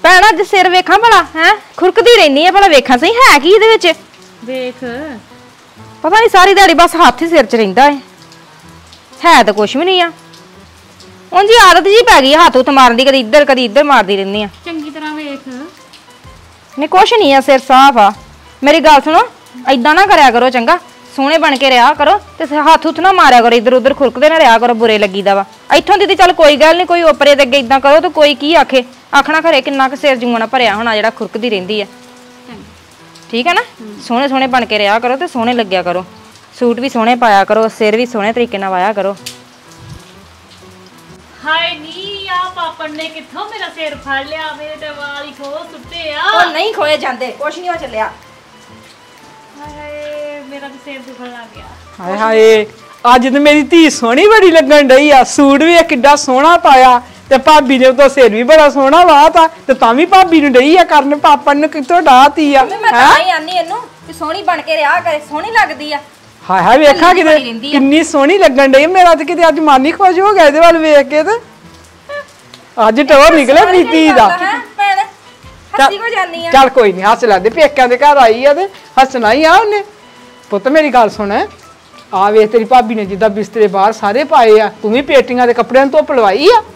ਭੈਣ ਅੱਜ ਸਿਰ ਵੇਖਾਂ ਭਲਾ ਹੈ ਖੁਰਕਦੀ ਰਹਿਨੀ ਆ ਭਲਾ ਵੇਖਾਂ ਸਹੀ ਹੈ ਕੀ ਇਹਦੇ ਵਿੱਚ ਵੇਖ ਪਤਾ ਨਹੀਂ ਸਾਰੀ ਦਿਹਾੜੀ ਬਸ ਹੱਥ ਹੀ ਸਿਰ 'ਚ ਰਹਿੰਦਾ ਹੈ ਤਾਂ ਕੁਛ ਵੀ ਨਹੀਂ ਆ ਉਂਝ ਹੀ ਆਦਤ ਜੀ ਪੈ ਗਈ ਹੱਥ ਉੱਤ ਮਾਰਨ ਦੀ ਕਦੀ ਇੱਧਰ ਮਾਰਦੀ ਰਹਿੰਦੀ ਆ ਚੰਗੀ ਤਰ੍ਹਾਂ ਵੇਖ ਨਹੀਂ ਕੁਛ ਨਹੀਂ ਆ ਸਿਰ ਸਾਫ ਆ ਮੇਰੀ ਗੱਲ ਸੁਣੋ ਏਦਾਂ ਨਾ ਕਰਿਆ ਕਰੋ ਚੰਗਾ ਸੋਹਣੇ ਬਣ ਕੇ ਰਿਹਾ ਕਰੋ ਤੇ ਹੱਥ ਉੱਤ ਨਾ ਮਾਰਿਆ ਕਰੋ ਇੱਧਰ ਉੱਧਰ ਖੁਰਕਦੇ ਨਾ ਰਿਹਾ ਕਰੋ ਬੁਰੇ ਲੱਗੀਦਾ ਵਾ ਇੱਥੋਂ ਦੀ ਤੇ ਚੱਲ ਕੋਈ ਗੱਲ ਨਹੀਂ ਕੋਈ ਓਪਰੇ ਦੇ ਅੱਗੇ ਏਦਾਂ ਕਰੋ ਤੇ ਕੋਈ ਕੀ ਆਖੇ ਆਖਣਾ ਘਰੇ ਕਿੰਨਾ ਕੁ ਸਿਰ ਜੂਣਾ ਭਰਿਆ ਹੋਣਾ ਜਿਹੜਾ ਖੁਰਕਦੀ ਰਹਿੰਦੀ ਆ ਠੀਕ ਹੈ ਨਾ ਸੋਹਣੇ ਸੋਹਣੇ ਬਣ ਕੇ ਰਿਹਾ ਕਰੋ ਤੇ ਸੋਹਣੇ ਲੱਗਿਆ ਕਰੋ ਸੂਟ ਵੀ ਸੋਹਣੇ ਪਾਇਆ ਕਰੋ ਸਿਰ ਵੀ ਸੋਹਣੇ ਤਰੀਕੇ ਨਾਲ ਵਾਇਆ ਕਰੋ ਹਾਏ ਨੀ ਆ ਪਾਪੜ ਨੇ ਕਿੱਥੋਂ ਮੇਰਾ ਸਿਰ ਫੜ ਲਿਆ ਮੇਰੇ ਤੇ ਵਾਲ ਹੀ ਖੋ ਸੁੱਟੇ ਆ ਉਹ ਨਹੀਂ ਖੋਏ ਜਾਂਦੇ ਕੁਛ ਨਹੀਂ ਹੋ ਚੱਲਿਆ ਹਾਏ ਮੇਰਾ ਤੇ ਸਿਰ ਦੁਖਣ ਲੱਗ ਗਿਆ ਹਾਏ ਹਾਏ ਅੱਜ ਤੇ ਮੇਰੀ ਧੀ ਸੋਹਣੀ ਬੜੀ ਲੱਗਣ ਡਈ ਆ ਸੂਟ ਵੀ ਕਿੱਡਾ ਸੋਹਣਾ ਪਾਇਆ ਤੇ ਭਾਬੀ ਨੇ ਤਾਂ ਸਿਰ ਵੀ ਬੜਾ ਸੋਹਣਾ ਵਾਹਤਾ ਤੇ ਤਾਂ ਵੀ ਭਾਬੀ ਨੂੰ ਡਈ ਆ ਕਰਨ ਪਾਪਾ ਨੂੰ ਕਿੱਥੋਂ ਡਾਤੀ ਆ ਮੈਂ ਤਾਂ ਹੀ ਆਨੀ ਇਹਨੂੰ ਕਿ ਸੋਹਣੀ ਬਣ ਕੇ ਰਿਹਾ ਕਰੇ ਸੋਹਣੀ ਲੱਗਦੀ ਆ ਹਾਏ ਹਾਏ ਵੇਖਾ ਕਿਤੇ ਕਿੰਨੀ ਸੋਹਣੀ ਲੱਗਣ ਡਈ ਮੇਰਾ ਤੇ ਕਿਤੇ ਅੱਜ ਮਨ ਹੀ ਖੁਸ਼ ਹੋ ਗਿਆ ਇਹਦੇ ਵੱਲ ਵੇਖ ਕੇ ਤੇ ਅੱਜ ਟੋਰ ਨਿਕਲਿਆ ਮੇਰੀ ਧੀ ਦਾ ਭੈਣ ਹੱਸੀ ਕੋ ਜਾਨੀ ਆ ਚੱਲ ਕੋਈ ਨਹੀਂ ਹੱਸ ਲੈਂਦੇ ਪੇਕਿਆਂ ਦੇ ਘਰ ਆਈ ਆ ਤੇ ਹੱਸਣਾ ਹੀ ਆ ਉਹਨੇ ਪੁੱਤ ਮੇਰੀ ਗੱਲ ਸੁਣ ਆ ਵੇਖ ਤੇਰੀ ਭਾਬੀ ਨੇ ਜਿੱਦਾਂ ਬਿਸਤਰੇ ਬਾਹਰ ਸਾਰੇ ਪਾਏ ਆ ਤੂੰ ਵੀ ਪੇਟੀਆਂ ਦੇ ਕੱਪੜਿਆਂ ਤੋਂ ਧੁੱਪ ਲਵਾਈ ਆ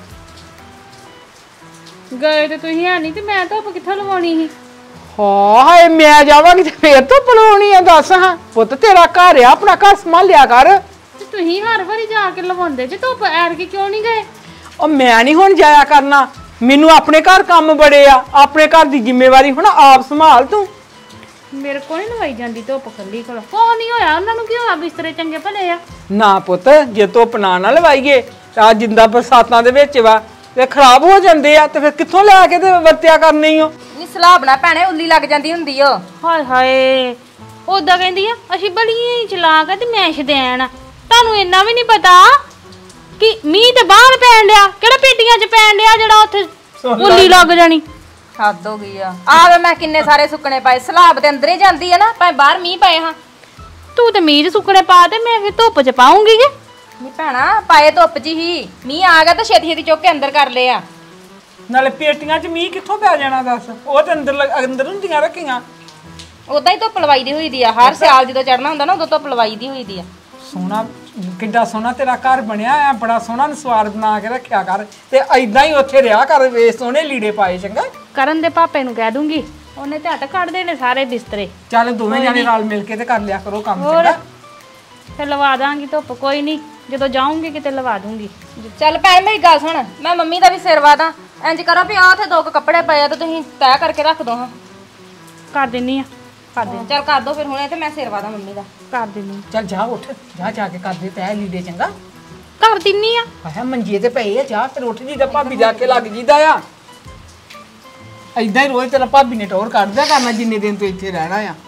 ਗਏ ਤੇ ਤੁਸੀਂ ਹੈ ਨਹੀਂ ਤੇ ਮੈਂ ਧੁੱਪ ਕਿੱਥੋਂ ਲਵਾਉਣੀ ਸੀ ਹਾਏ ਮੈਂ ਜਾਵਾਂਗੀ ਤੇ ਫੇਰ ਧੁੱਪ ਲਵਾਉਣੀ ਆ ਦੱਸ ਹਾਂ ਪੁੱਤ ਤੇਰਾ ਘਰ ਆ ਆਪਣਾ ਘਰ ਸੰਭਾਲਿਆ ਕਰ ਤੇ ਤੁਸੀਂ ਹਰ ਵਾਰੀ ਜਾ ਕੇ ਲਵਾਉਂਦੇ ਜੇ ਧੁੱਪ ਐਰਕੀ ਕਿਉਂ ਨਹੀਂ ਗਏ ਉਹ ਮੈਂ ਨਹੀਂ ਹੁਣ ਜਾਇਆ ਕਰਨਾ ਮੈਨੂੰ ਆਪਣੇ ਘਰ ਕੰਮ ਬੜੇ ਆ ਆਪਣੇ ਘਰ ਦੀ ਜ਼ਿੰਮੇਵਾਰੀ ਹੁਣ ਆਪ ਸੰਭਾਲ ਤੂੰ ਮੇਰੇ ਕੋਲ ਨਹੀਂ ਲਵਾਈ ਜਾਂਦੀ ਧੁੱਪ ਖੱਲੀ ਕੋਲ ਕੋਈ ਨਹੀਂ ਹੋਇਆ ਉਹਨਾਂ ਨੂੰ ਕੀ ਹੋਇਆ ਬਿਸਤਰੇ ਚੰਗੇ ਭਲੇ ਆ ਨਾ ਪੁੱਤ ਜੇ ਧੁੱਪ ਨਾ ਲਵਾਈਏ ਤਾਂ ਜਿੰਦਾ ਬਰਸਾਤਾਂ ਦੇ ਵਿੱਚ ਵਾ ਤੇ ਖਰਾਬ ਹੋ ਜਾਂਦੇ ਆ ਤੇ ਫਿਰ ਕਿੱਥੋਂ ਲੈ ਕੇ ਤੇ ਵਰਤਿਆ ਕਰਨੀ ਓ ਨੀ ਸਲਾਬ ਨਾ ਭੈਣੇ ਉੱਲੀ ਲੱਗ ਜਾਂਦੀ ਹੁੰਦੀ ਓ ਹਾਏ ਹਾਏ ਉਦਾਂ ਕਹਿੰਦੀ ਆ ਅਸੀਂ ਬੜੀਆਂ ਚਲਾਕ ਆ ਤੇ ਮੈਂ ਸ਼ਦੈਣ ਆ ਤੁਹਾਨੂੰ ਇੰਨਾ ਵੀ ਨਹੀਂ ਪਤਾ ਕਿ ਮੀਂਹ ਤੇ ਬਾਹਰ ਪੈਣ ਲਿਆ ਕਿਹੜਾ ਪੇਟੀਆਂ 'ਚ ਪੈਣ ਲਿਆ ਜਿਹੜਾ ਉੱਥੇ ਉੱਲੀ ਲੱਗ ਜਾਣੀ ਹੱਦ ਹੋ ਗਈ ਆ ਆਵੇ ਮੈਂ ਕਿੰਨੇ ਸਾਰੇ ਸੁੱਕਣੇ ਪਾਏ ਸਲਾਬ ਦੇ ਅੰਦਰ ਹੀ ਜਾਂਦੀ ਆ ਨਾ ਭਾਵੇਂ ਬਾਹਰ ਮੀਂਹ ਪਏ ਹਾਂ ਤੂੰ ਤੇ ਮੀਂਹ 'ਚ ਸੁੱਕਣੇ ਪਾ ਤੇ ਮੈਂ ਫਿਰ ਧੁੱਪ 'ਚ ਪਾਉਂਗੀ ਕਿ ਨੀ ਭੈਣਾ ਪਾਏ ਧੁੱਪ 'ਚ ਹੀ ਮੀਂਹ ਆ ਗਿਆ ਤਾਂ ਛੇਤੀ ਛੇਤੀ ਚੁੱਕ ਕੇ ਅੰਦਰ ਕਰ ਲਏ ਆ ਨਾਲੇ ਪੇਟੀਆਂ 'ਚ ਮੀਂਹ ਕਿੱਥੋਂ ਪੈ ਜਾਣਾ ਦੱਸ ਉਹ ਤੇ ਅੰਦਰ ਹੁੰਦੀਆਂ ਰੱਖੀਆਂ ਉਦਾਂ ਹੀ ਧੁੱਪ ਲਵਾਈ ਦੀ ਹੋਈ ਦੀ ਆ ਹਰ ਸਿਆਲ ਜਦੋਂ ਚੜਨਾ ਹੁੰਦਾ ਨਾ ਉਦੋਂ ਧੁੱਪ ਲਵਾਈ ਦੀ ਹੋਈ ਦੀ ਆ ਸੋਹਣਾ ਕਿੱਡਾ ਸੋਹਣਾ ਤੇਰਾ ਘਰ ਬਣਿਆ ਆ ਬੜਾ ਸੋਹਣਾ ਸਵਾਰ ਬਣਾ ਕੇ ਰੱਖਿਆ ਕਰ ਤੇ ਐਦਾਂ ਹੀ ਉੱਥੇ ਰਿਹਾ ਕਰ ਵੇ ਸੋਹਣੇ ਲੀੜੇ ਪਾਏ ਚੰਗਾ ਕਰਨ ਦੇ ਪਾਪੇ ਨੂੰ ਕਹਿ ਦੂੰਗੀ ਉਹਨੇ ਝੱਟ ਕੱਢ ਦੇਣੇ ਸਾਰੇ ਬਿਸਤਰੇ ਚੱਲ ਦੋਵੇਂ ਜਾਣੇ ਨਾਲ ਮਿਲ ਕੇ ਤੇ ਕਰ ਲਿਆ ਕਰੋ ਕੰਮ ਚੰਗਾ ਫਿਰ ਲਵਾ ਦਾਂਗੀ ਧੁੱਪ ਕੋਈ ਨਹੀਂ ਜਦੋਂ ਜਾਊਂਗੀ ਕਿਤੇ ਲਵਾ ਦੂੰਗੀ ਚੱਲ ਭੈਣ ਮੇਰੀ ਗੱਲ ਸੁਣ ਮੈਂ ਮੰਮੀ ਦਾ ਵੀ ਸਿਰ ਵਾਦਾ ਇੰਜ ਕਰੋ ਵੀ ਆਹ ਉੱਥੇ ਦੋ ਕੱਪੜੇ ਪਏ ਆ ਤੇ ਤੁਸੀਂ ਤੈਅ ਕਰਕੇ ਰੱਖ ਦੋ ਹਾਂ ਕਰ ਦਿੰਨੀ ਆ ਚੱਲ ਕਰ ਦੋ ਫਿਰ ਹੁਣੇ ਤੇ ਮੈਂ ਸਿਰ ਵਾਦਾ ਮੰਮੀ ਦਾ ਕਰ ਦਿੰਨੀ ਚੱਲ ਜਾ ਉੱਠ ਜਾ ਕੇ ਕਰ ਦੇ ਤੈ ਲੀੜੇ ਚੰਗਾ ਕਰ ਦਿੰਨੀ ਆ ਆਹ ਮੰਜੇ ਤੇ ਪਏ ਆ ਜਾ ਫਿਰ ਉੱਠ ਜੀ ਦਾ ਭਾਬੀ ਜਾ ਕੇ ਲੱਗ ਜੀਦਾ ਆ ਐਦਾਂ ਹੀ ਰੋਜ਼ ਤੇਰਾ ਭਾਬੀ ਨੇ ਟੌਰ ਕੱਢਦਾ ਕਰਨਾ ਜਿੰਨੇ ਦਿਨ ਤੂੰ ਇੱਥੇ ਰਹਿਣਾ ਆ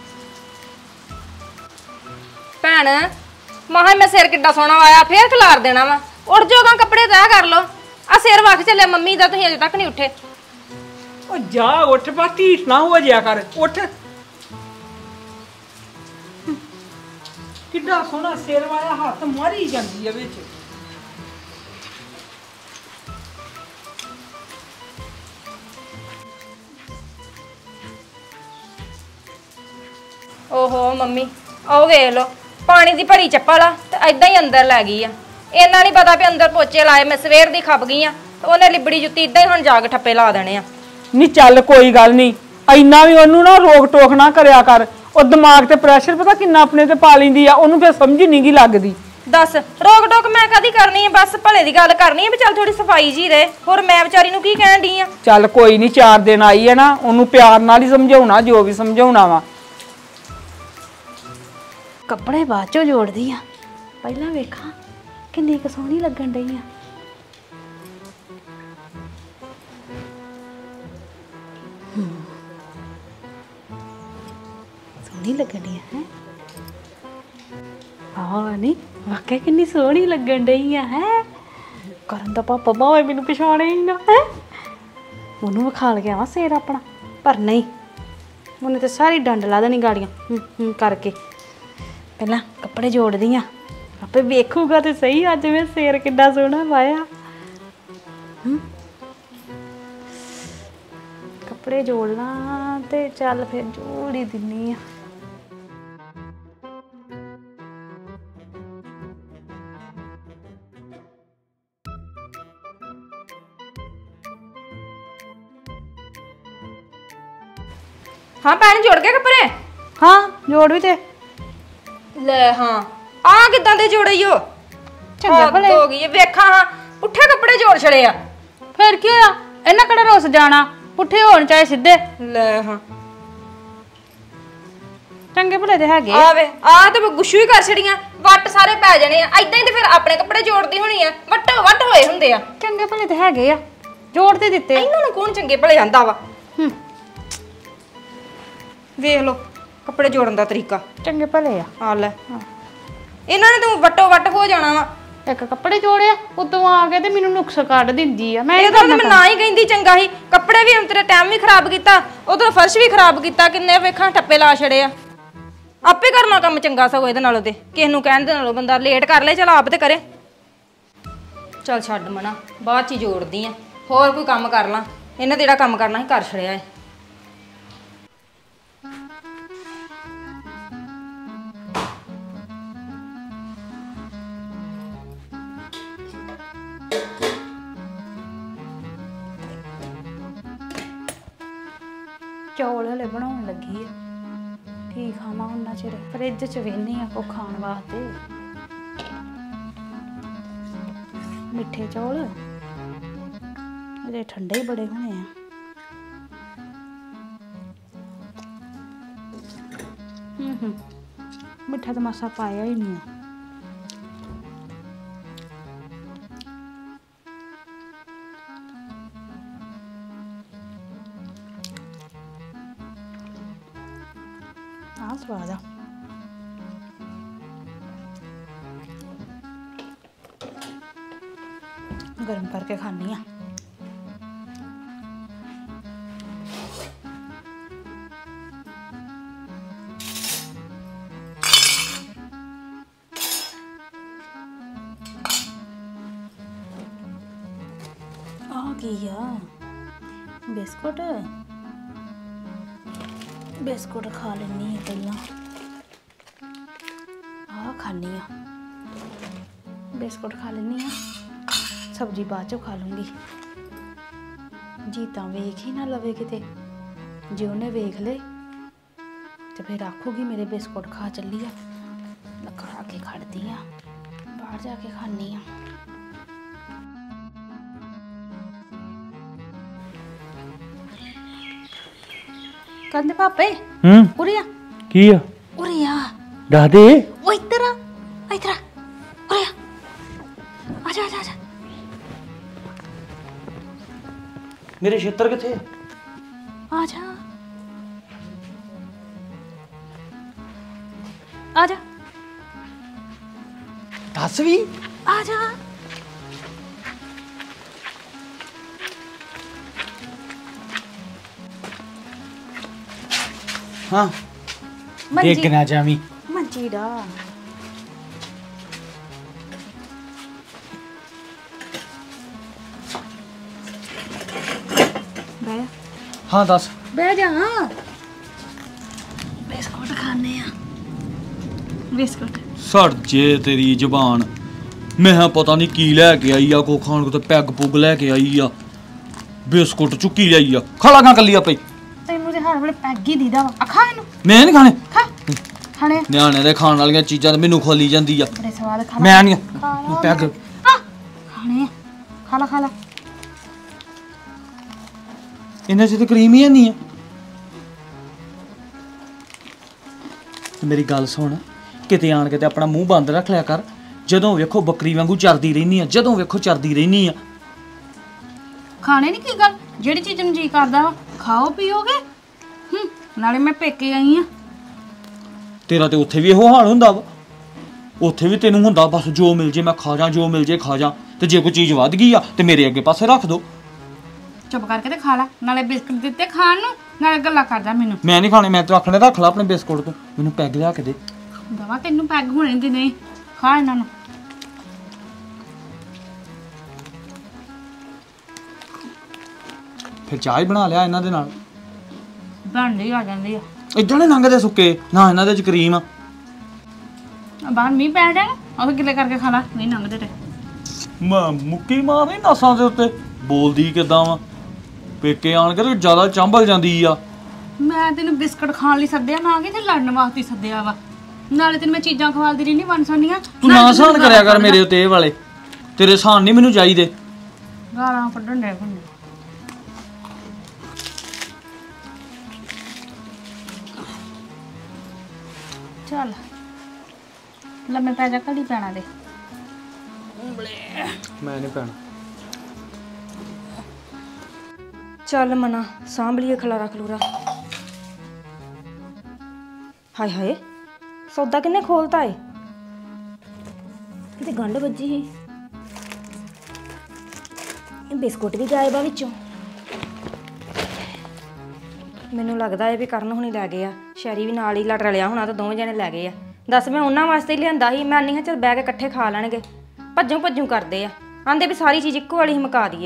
ਭੈਣ ਮਹਾਂ ਮੈਂ ਸਿਰ ਕਿੱਡਾ ਸੋਹਣਾ ਆਇਆ ਫੇਰ ਖਿਲਾਰ ਦੇਣਾ ਵਾ ਉੱਠ ਜਾਓਗਾ ਕੱਪੜੇ ਤੈਅ ਕਰ ਲੋ ਆ ਸਿਰ ਵਖ ਚੱਲਿਆ ਮੰਮੀ ਦਾ ਤੁਸੀਂ ਅਜੇ ਤੱਕ ਨਹੀਂ ਉੱਠੇ ਉਹ ਜਾ ਉੱਠ ਪਾ ਢੀਠ ਨਾ ਹੋ ਜਿਆ ਕਰ ਉੱਠ ਕਿੱਡਾ ਸੋਹਣਾ ਸਿਰ ਵਾਲਾ ਹੱਥ ਮਾਰੀ ਜਾਂਦੀ ਆ ਵਿੱਚ ਓਹੋ ਮੰਮੀ ਆਓ ਵੇਖ ਲੋ ਪਾਣੀ ਦੀ ਭਰੀ ਚੱਪਲ ਆ ਤੇ ਐਦਾਂ ਹੀ ਅੰਦਰ ਲੈ ਗਈ ਆ ਇਹਨਾਂ ਨਹੀਂ ਪਤਾ ਵੀ ਅੰਦਰ ਪੋਚੇ ਲਾਏ ਮੈਂ ਸਵੇਰ ਦੀ ਖੱਪ ਗਈ ਆ ਤੇ ਉਹਨੇ ਲਿਬੜੀ ਜੁੱਤੀ ਇਦਾਂ ਹੀ ਹੁਣ ਜਾ ਕੇ ਠੱਪੇ ਲਾ ਦੇਣੇ ਆ ਨਹੀਂ ਚੱਲ ਕੋਈ ਗੱਲ ਨਹੀਂ ਇੰਨਾ ਵੀ ਉਹਨੂੰ ਨਾ ਰੋਕ ਟੋਕ ਨਾ ਕਰਿਆ ਕਰ ਉਹ ਦਿਮਾਗ ਤੇ ਪ੍ਰੈਸ਼ਰ ਪਤਾ ਕਿੰਨਾ ਆਪਣੇ ਤੇ ਪਾ ਲੈਂਦੀ ਆ ਉਹਨੂੰ ਫਿਰ ਸਮਝ ਨਹੀਂ ਗੀ ਲੱਗਦੀ ਦੱਸ ਰੋਕ ਟੋਕ ਮੈਂ ਕਦੀ ਕਰਨੀ ਆ ਬਸ ਭਲੇ ਦੀ ਗੱਲ ਕਰਨੀ ਆ ਵੀ ਚੱਲ ਥੋੜੀ ਸਫਾਈ ਜੀ ਰਹੇ ਹੋਰ ਮੈਂ ਵਿਚਾਰੀ ਨੂੰ ਕੀ ਕਹਿਣ ਡਈ ਆ ਚੱਲ ਕੋਈ ਨਹੀਂ 4 ਦਿਨ ਆਈ ਹੈ ਨਾ ਉਹਨੂੰ ਪਿਆਰ ਨਾਲ ਹੀ ਸਮਝਾਉਣਾ ਜੋ ਵੀ ਸਮਝਾਉਣਾ ਵਾ ਕੱਪੜੇ ਬਾਅਦ ਚੋਂ ਜੋੜਦੀ ਆ ਪਹਿਲਾਂ ਵੇਖਾਂ ਕਿੰਨੀ ਕੁ ਸੋਹਣੀ ਲੱਗਣ ਡਈ ਆ ਸੋਹਣੀ ਲੱਗਣ ਡਈ ਹੈ ਆਹ ਨਹੀਂ ਵਾਕਿਆ ਕਿੰਨੀ ਸੋਹਣੀ ਲੱਗਣ ਡਈ ਆ ਹੈ ਕਰਨ ਦਾ ਪਾਪਾ ਭਾਵੇਂ ਮੈਨੂੰ ਪਛਾਣੇ ਹੀ ਨਾ ਹੈ ਉਹਨੂੰ ਵਿਖਾ ਲਿਆ ਵਾ ਸਿਰ ਆਪਣਾ ਪਰ ਨਹੀਂ ਉਹਨੇ ਤੇ ਸਾਰੀ ਡੰਡ ਲਾ ਦੇਣੀ ਗਾੜੀਆਂ ਕਰਕੇ ਪਹਿਲਾਂ ਕੱਪੜੇ ਜੋੜਦੀ ਆ ਆਪੇ ਵੇਖੂਗਾ ਤੇ ਸਹੀ ਅੱਜ ਮੈਂ ਸਿਰ ਕਿੱਡਾ ਸੋਹਣਾ ਵਾਇਆ ਕੱਪੜੇ ਜੋੜ ਲਾਂ ਤੇ ਚੱਲ ਫਿਰ ਜੋੜ ਹੀ ਦਿੰਨੀ ਆ। ਹਾਂ ਭੈਣ ਜੋੜ ਕੇ ਕੱਪੜੇ? ਹਾਂ ਜੋੜ ਵੀ ਤੇ ਲੈ ਹਾਂ ਆ ਕਿਦਾਂ ਦੇ ਜੋੜੇ ਈਓ? ਚੰਗਾ ਭਲੇ ਹੋ ਗਈ ਵੇਖਾਂ ਹਾਂ ਪੁੱਠੇ ਕੱਪੜੇ ਜੋੜ ਛੜੇ ਆ। ਫਿਰ ਕੀ ਹੋਇਆ? ਇਹਨਾਂ ਕਿਹੜਾ ਰੁੱਸ ਜਾਣਾ, ਪੁੱਠੇ ਹੋਣ ਚਾਹੇ ਸਿੱਧੇ। ਲੈ ਹਾਂ ਚੰਗੇ ਭਲੇ ਤੇ ਹੈਗੇ ਆਵੇ ਆ ਤੇ ਗੁੱਸ਼ੂ ਹੀ ਕਰ ਛੜੀਆਂ, ਵੱਟ ਸਾਰੇ ਪੈ ਜਾਣੇ ਆ। ਐਦਾਂ ਹੀ ਤੇ ਫਿਰ ਆਪਣੇ ਕੱਪੜੇ ਜੋੜਦੀ ਹੋਣੀ ਆ, ਵੱਟੋ ਵੱਟ ਹੋਏ ਹੁੰਦੇ ਆ। ਚੰਗੇ ਭਲੇ ਤੇ ਹੈਗੇ ਆ, ਜੋੜ ਤੇ ਦਿੱਤੇ। ਇਹਨਾਂ ਨੂੰ ਕੌਣ ਚੰਗੇ ਭਲੇ ਜਾਂਦਾ ਵਾ? ਵੇਖ ਲੋ ਕੱਪੜੇ ਜੋੜਨ ਦਾ ਤਰੀਕਾ। ਚੰਗੇ ਭਲੇ ਆ। ਆ ਲੈ ਇਹਨਾਂ ਨੇ ਤੂੰ ਵੱਟੋ ਵੱਟ ਹੋ ਜਾਣਾ ਵਾ। ਇੱਕ ਕੱਪੜੇ ਜੋੜਿਆ ਉਤੋਂ ਆ ਕੇ ਤੇ ਮੈਨੂੰ ਨੁਕਸ ਕੱਢ ਦਿੰਦੀ ਆ। ਮੈਂ ਇਹ ਤਾਂ ਮੈਂ ਨਾ ਹੀ ਕਹਿੰਦੀ ਚੰਗਾ ਸੀ। ਕੱਪੜੇ ਵੀ ਤੇਰਾ ਟਾਈਮ ਵੀ ਖਰਾਬ ਕੀਤਾ, ਉਧਰ ਫਰਸ਼ ਵੀ ਖਰਾਬ ਕੀਤਾ, ਕਿੰਨੇ ਵੇਖਾਂ ਟੱਪੇ ਲਾ ਛੜੇ ਆ। ਆਪੇ ਕਰਨਾ ਕੰਮ ਚੰਗਾ ਸਗੋਂ ਇਹਦੇ ਨਾਲੋਂ ਤੇ ਕਿਸੇ ਨੂੰ ਕਹਿਣ ਦੇ ਨਾਲੋਂ ਬੰਦਾ ਲੇਟ ਕਰ ਲੈ, ਚਲ ਆਪ ਤੇ ਕਰੇ। ਚਲ ਛੱਡ ਮਨਾ, ਬਾਅਦ ਚ ਜੋੜਦੀ ਆ। ਹੋਰ ਕੋਈ ਕੰਮ ਕਰ ਲਾਂ, ਇਹਨਾਂ ਤੇ ਜਿਹੜਾ ਕੰਮ ਕਰਨਾ ਸੀ ਕਰ ਛੜਿਆ ਏ। ਚੌਲ ਹਲੇ ਬਣਾਉਣ ਲੱਗੀ ਆ। ਕੀ ਖਾਵਾਂ ਉਹਨਾਂ ਚਿਰ? ਫਰਿੱਜ 'ਚ ਵੇਹਨੀ ਆ ਕੋ ਖਾਣ ਵਾਸਤੇ। ਮਿੱਠੇ ਚੌਲ ਅਜੇ ਠੰਡੇ ਹੀ ਬੜੇ ਹੋਣੇ ਆ। ਮਿੱਠਾ ਤਾਂ ਮਾਸਾ ਪਾਇਆ ਹੀ ਨਹੀਂ ਆ। ਸਵਾਦ ਆ। ਗਰਮ ਕਰਕੇ ਖਾਣੀ ਆ। ਆ ਕੀ ਆ? ਬਿਸਕੁਟ ਬਿਸਕੁਟ ਖਾ ਲੈਣੀ ਆ ਪਹਿਲਾਂ। ਆ ਖਾਣੀ ਆ ਬਿਸਕੁਟ, ਖਾ ਲੈਣੀ ਆ। ਸਬਜ਼ੀ ਬਾਅਦ ਚੋਂ ਖਾ ਲੂੰਗੀ। ਜੀ ਤਾਂ ਵੇਖ ਹੀ ਨਾ ਲਵੇ ਕਿਤੇ। ਜੇ ਉਹਨੇ ਵੇਖ ਲੇ ਤੇ ਫਿਰ ਆਖੂਗੀ ਮੇਰੇ ਬਿਸਕੁਟ ਖਾ ਚੱਲੀ ਆ। ਲਖਾ ਕੇ ਖੜਦੀ ਆ, ਬਾਹਰ ਜਾ ਕੇ ਖਾਣੀ ਆ। ਕਹਿੰਦੇ ਪਾਪੇ ਉਰੇ ਆ। ਕੀ ਆ? ਉਰੇ ਆ। ਦੱਸ ਦੇ। ਉਹ ਇੱਧਰ ਆ, ਇੱਧਰ ਆ, ਉਰੇ ਆ। ਆ ਜਾ, ਆ ਜਾ। ਮੇਰੇ ਛੇਤਰ ਕਿੱਥੇ? ਆ ਜਾ, ਆ ਜਾ, ਦੱਸ ਵੀ। ਆ ਜਾ। ਹਾਂ ਦੇਖ ਨਾ ਜਾਵੀਂ। ਮੰਜੀ ਦਾ ਬੈ। ਹਾਂ ਦੱਸ। ਬਹਿ ਜਾ। ਬਿਸਕੁਟ ਖਾਣੇ ਆ। ਬਿਸਕੁਟ ਸੜ ਜੇ ਤੇਰੀ ਜ਼ਬਾਨ। ਮੈਂ ਹਾਂ ਪਤਾ ਨਹੀਂ ਕੀ ਲੈ ਕੇ ਆਈ ਆ, ਕੋ ਖਾਣ ਕੋ ਤੇ ਪੈਗ ਪੁੱਗ ਲੈ ਕੇ ਆਈ ਆ, ਬਿਸਕੁਟ ਚੁੱਕੀ ਲਈ ਆ। ਖਾ ਲਾ ਕੱਲੀ ਆਪੇ। ਤੈਨੂੰ ਤੇ ਹਰ ਵੇਲੇ ਪੈਗ ਹੀ ਦੀਦਾ ਵਾ। ਖਾ ਇਹਨੂੰ। ਮੈਂ ਨਹੀਂ ਖਾਣੇ। ਖਾ ਖਾਣੇ। ਨਿਆਣੇ ਦੇ ਖਾਣ ਵਾਲੀਆਂ ਚੀਜ਼ਾਂ ਤੇ ਮੈਨੂੰ ਖੋਲੀ ਜਾਂਦੀ ਆ। ਬੜੇ ਸਵਾਦ। ਖਾ ਮੈਂ ਨਹੀਂ ਪੈਗ ਖਾਣੇ। ਖਾ ਲਾ, ਖਾ ਲਾ। ਇਹਨਾਂ 'ਚ ਤੇ ਕਰੀਮ ਹੀ ਨਹੀਂ ਆ। ਮੇਰੀ ਗੱਲ ਸੁਣ, ਕਿਤੇ ਆਣ ਕੇ ਤੇ ਆਪਣਾ ਮੂੰਹ ਬੰਦ ਰੱਖ ਲਿਆ ਕਰ। ਜਦੋਂ ਵੇਖੋ ਬੱਕਰੀ ਵਾਂਗੂ ਚਰਦੀ ਰਹਿਨੀ ਆ, ਜਦੋਂ ਵੇਖੋ ਚਰਦੀ ਰਹਿਨੀ ਆ। ਖਾਣੇ ਨਹੀਂ ਕੀ ਗੱਲ, ਜਿਹੜੀ ਚੀਜ਼ ਨੂੰ ਜੀ ਕਰਦਾ ਵਾ ਖਾਓ ਪੀਓਗੇ। ਨਾਲੇ ਮੈਂ ਪੇਕੇ ਆਈ ਆ। ਤੇਰਾ ਤੇ ਉੱਥੇ ਵੀ ਇਹੋ ਹਾਲ ਹੁੰਦਾ ਵਾ। ਉੱਥੇ ਵੀ ਤੈਨੂੰ ਹੁੰਦਾ ਬਸ ਜੋ ਮਿਲ ਜੇ ਮੈਂ ਖਾ ਜਾ, ਜੋ ਮਿਲ ਜੇ ਖਾ ਜਾ। ਤੇ ਜੇ ਕੋਈ ਚੀਜ਼ ਵੱਧ ਗਈ ਆ ਤੇ ਮੇਰੇ ਅੱਗੇ ਪਾਸੇ ਰੱਖ ਦੋ। ਚੁੱਪ ਕਰਕੇ ਤੇ ਖਾ ਲਾ। ਨਾਲੇ ਬਿਸਕੁਟ ਦਿੱਤੇ ਖਾਣ ਨੂੰ, ਨਾਲੇ ਗੱਲਾਂ ਕਰਦਾ ਮੈਨੂੰ। ਮੈਂ ਨਹੀਂ ਖਾਣੇ। ਮੈਂ ਤੇ ਰੱਖਣੇ, ਰੱਖ ਲਾ ਆਪਣੇ ਬਿਸਕੁਟ ਤੋਂ। ਮੈਨੂੰ ਪੈਗ ਲਿਆ ਕੇ ਦੇ। ਦਵਾ ਤੈਨੂੰ ਪੈਗ ਹੋਣੇ ਦੀ ਨਹੀਂ। ਖਾ ਇਹਨਾਂ ਨੂੰ। ਫਿਰ ਚਾਹ ਹੀ ਬਣਾ ਲਿਆ ਇਹਨਾਂ ਦੇ ਨਾਲ। ਬਣਦੀ ਆ ਜਾਂਦੀ ਆ ਇਦਾਂ ਨੇ ਲੰਘਦੇ ਸੁੱਕੇ ਨਾ ਇਹਨਾਂ ਦੇ ਚ ਕਰੀਮ ਆ। ਬਾਹਰ ਮੀਂਹ ਪੈ ਰਿਹਾ ਉਹ ਗਿੱਲੇ ਕਰਕੇ ਖਾ ਲਾ ਨਹੀਂ ਲੰਘਦੇ ਤੇ ਮੁੱਕੀ ਮਾਰਨੀ ਨਸਾਂ ਦੇ ਉੱਤੇ ਬੋਲਦੀ ਕਿਦਾਂ ਵਾ ਪੇਕੇ ਆਣ ਕੇ ਤੇ ਜ਼ਿਆਦਾ ਚੰਬਲ ਜਾਂਦੀ ਆ। ਮੈਂ ਤੈਨੂੰ ਬਿਸਕਟ ਖਾਣ ਲਈ ਸੱਦਿਆ ਨਾ ਕਿ ਤੇ ਲੜਨ ਵਾਸਤੇ ਸੱਦਿਆ ਵਾ ਨਾਲੇ ਤੈਨੂੰ ਮੈਂ ਚੀਜ਼ਾਂ ਖਵਾਲਦੀ ਰਹਿੰਦੀ ਵਨ ਸੋਨੀਆਂ ਤੂੰ ਨਾ ਸਹਾਨ ਕਰਿਆ ਕਰ ਮੇਰੇ ਉੱਤੇ ਇਹ ਵਾਲੇ ਤੇਰੇ ਸਹਾਨ ਨਹੀਂ ਮੈਨੂੰ ਚਾਹੀਦੇ। ਗਾਲਾਂ ਕੱਢਣ ਦੇ ਹੁੰਦੇ ਚੱਲ ਲੰਮੇ ਪੈ ਜਾ ਘੜੀ ਪੈਣਾ ਦੇ ਮੈਂ ਨਹੀਂ ਪੈਣਾ। ਚੱਲ ਮਨਾ ਸਾਂਭ ਲਈਏ ਖਲਾਰਾ ਖਲੂਰਾ। ਹਾਏ ਹਾਏ ਸੌਦਾ ਕਿੰਨੇ ਖੋਲਤਾ ਏ ਕਿਤੇ ਗੰਢ ਵੱਜੀ ਸੀ। ਇਹ ਬਿਸਕੁਟ ਵੀ ਗਾਇਬ ਆ ਵਿੱਚੋਂ। ਮੈਨੂੰ ਲੱਗਦਾ ਏ ਵੀ ਕਰਨ ਹੁਣੀ ਲੈ ਗਏ ਆ ਸ਼ੈਰੀ ਵੀ ਨਾਲ ਹੀ ਲੜ ਰਲਿਆ ਹੋਣਾ ਤਾਂ ਦੋਵੇਂ ਜਣੇ ਲੈ ਗਏ ਆ। ਦੱਸ ਮੈਂ ਉਹਨਾਂ ਵਾਸਤੇ ਹੀ ਲਿਆਂਦਾ ਸੀ ਮੈਂ ਨਹੀਂ ਹਾਂ ਚੱਲ ਬਹਿ ਕੇ ਇਕੱਠੇ ਖਾ ਲੈਣਗੇ ਭੱਜੂ ਭੱਜੂ ਕਰਦੇ ਆ ਆਂਦੇ ਵੀ ਸਾਰੀ ਚੀਜ਼ ਇੱਕੋ ਵਾਲੀ ਹੀ ਮੁਕਾ ਦਈਏ।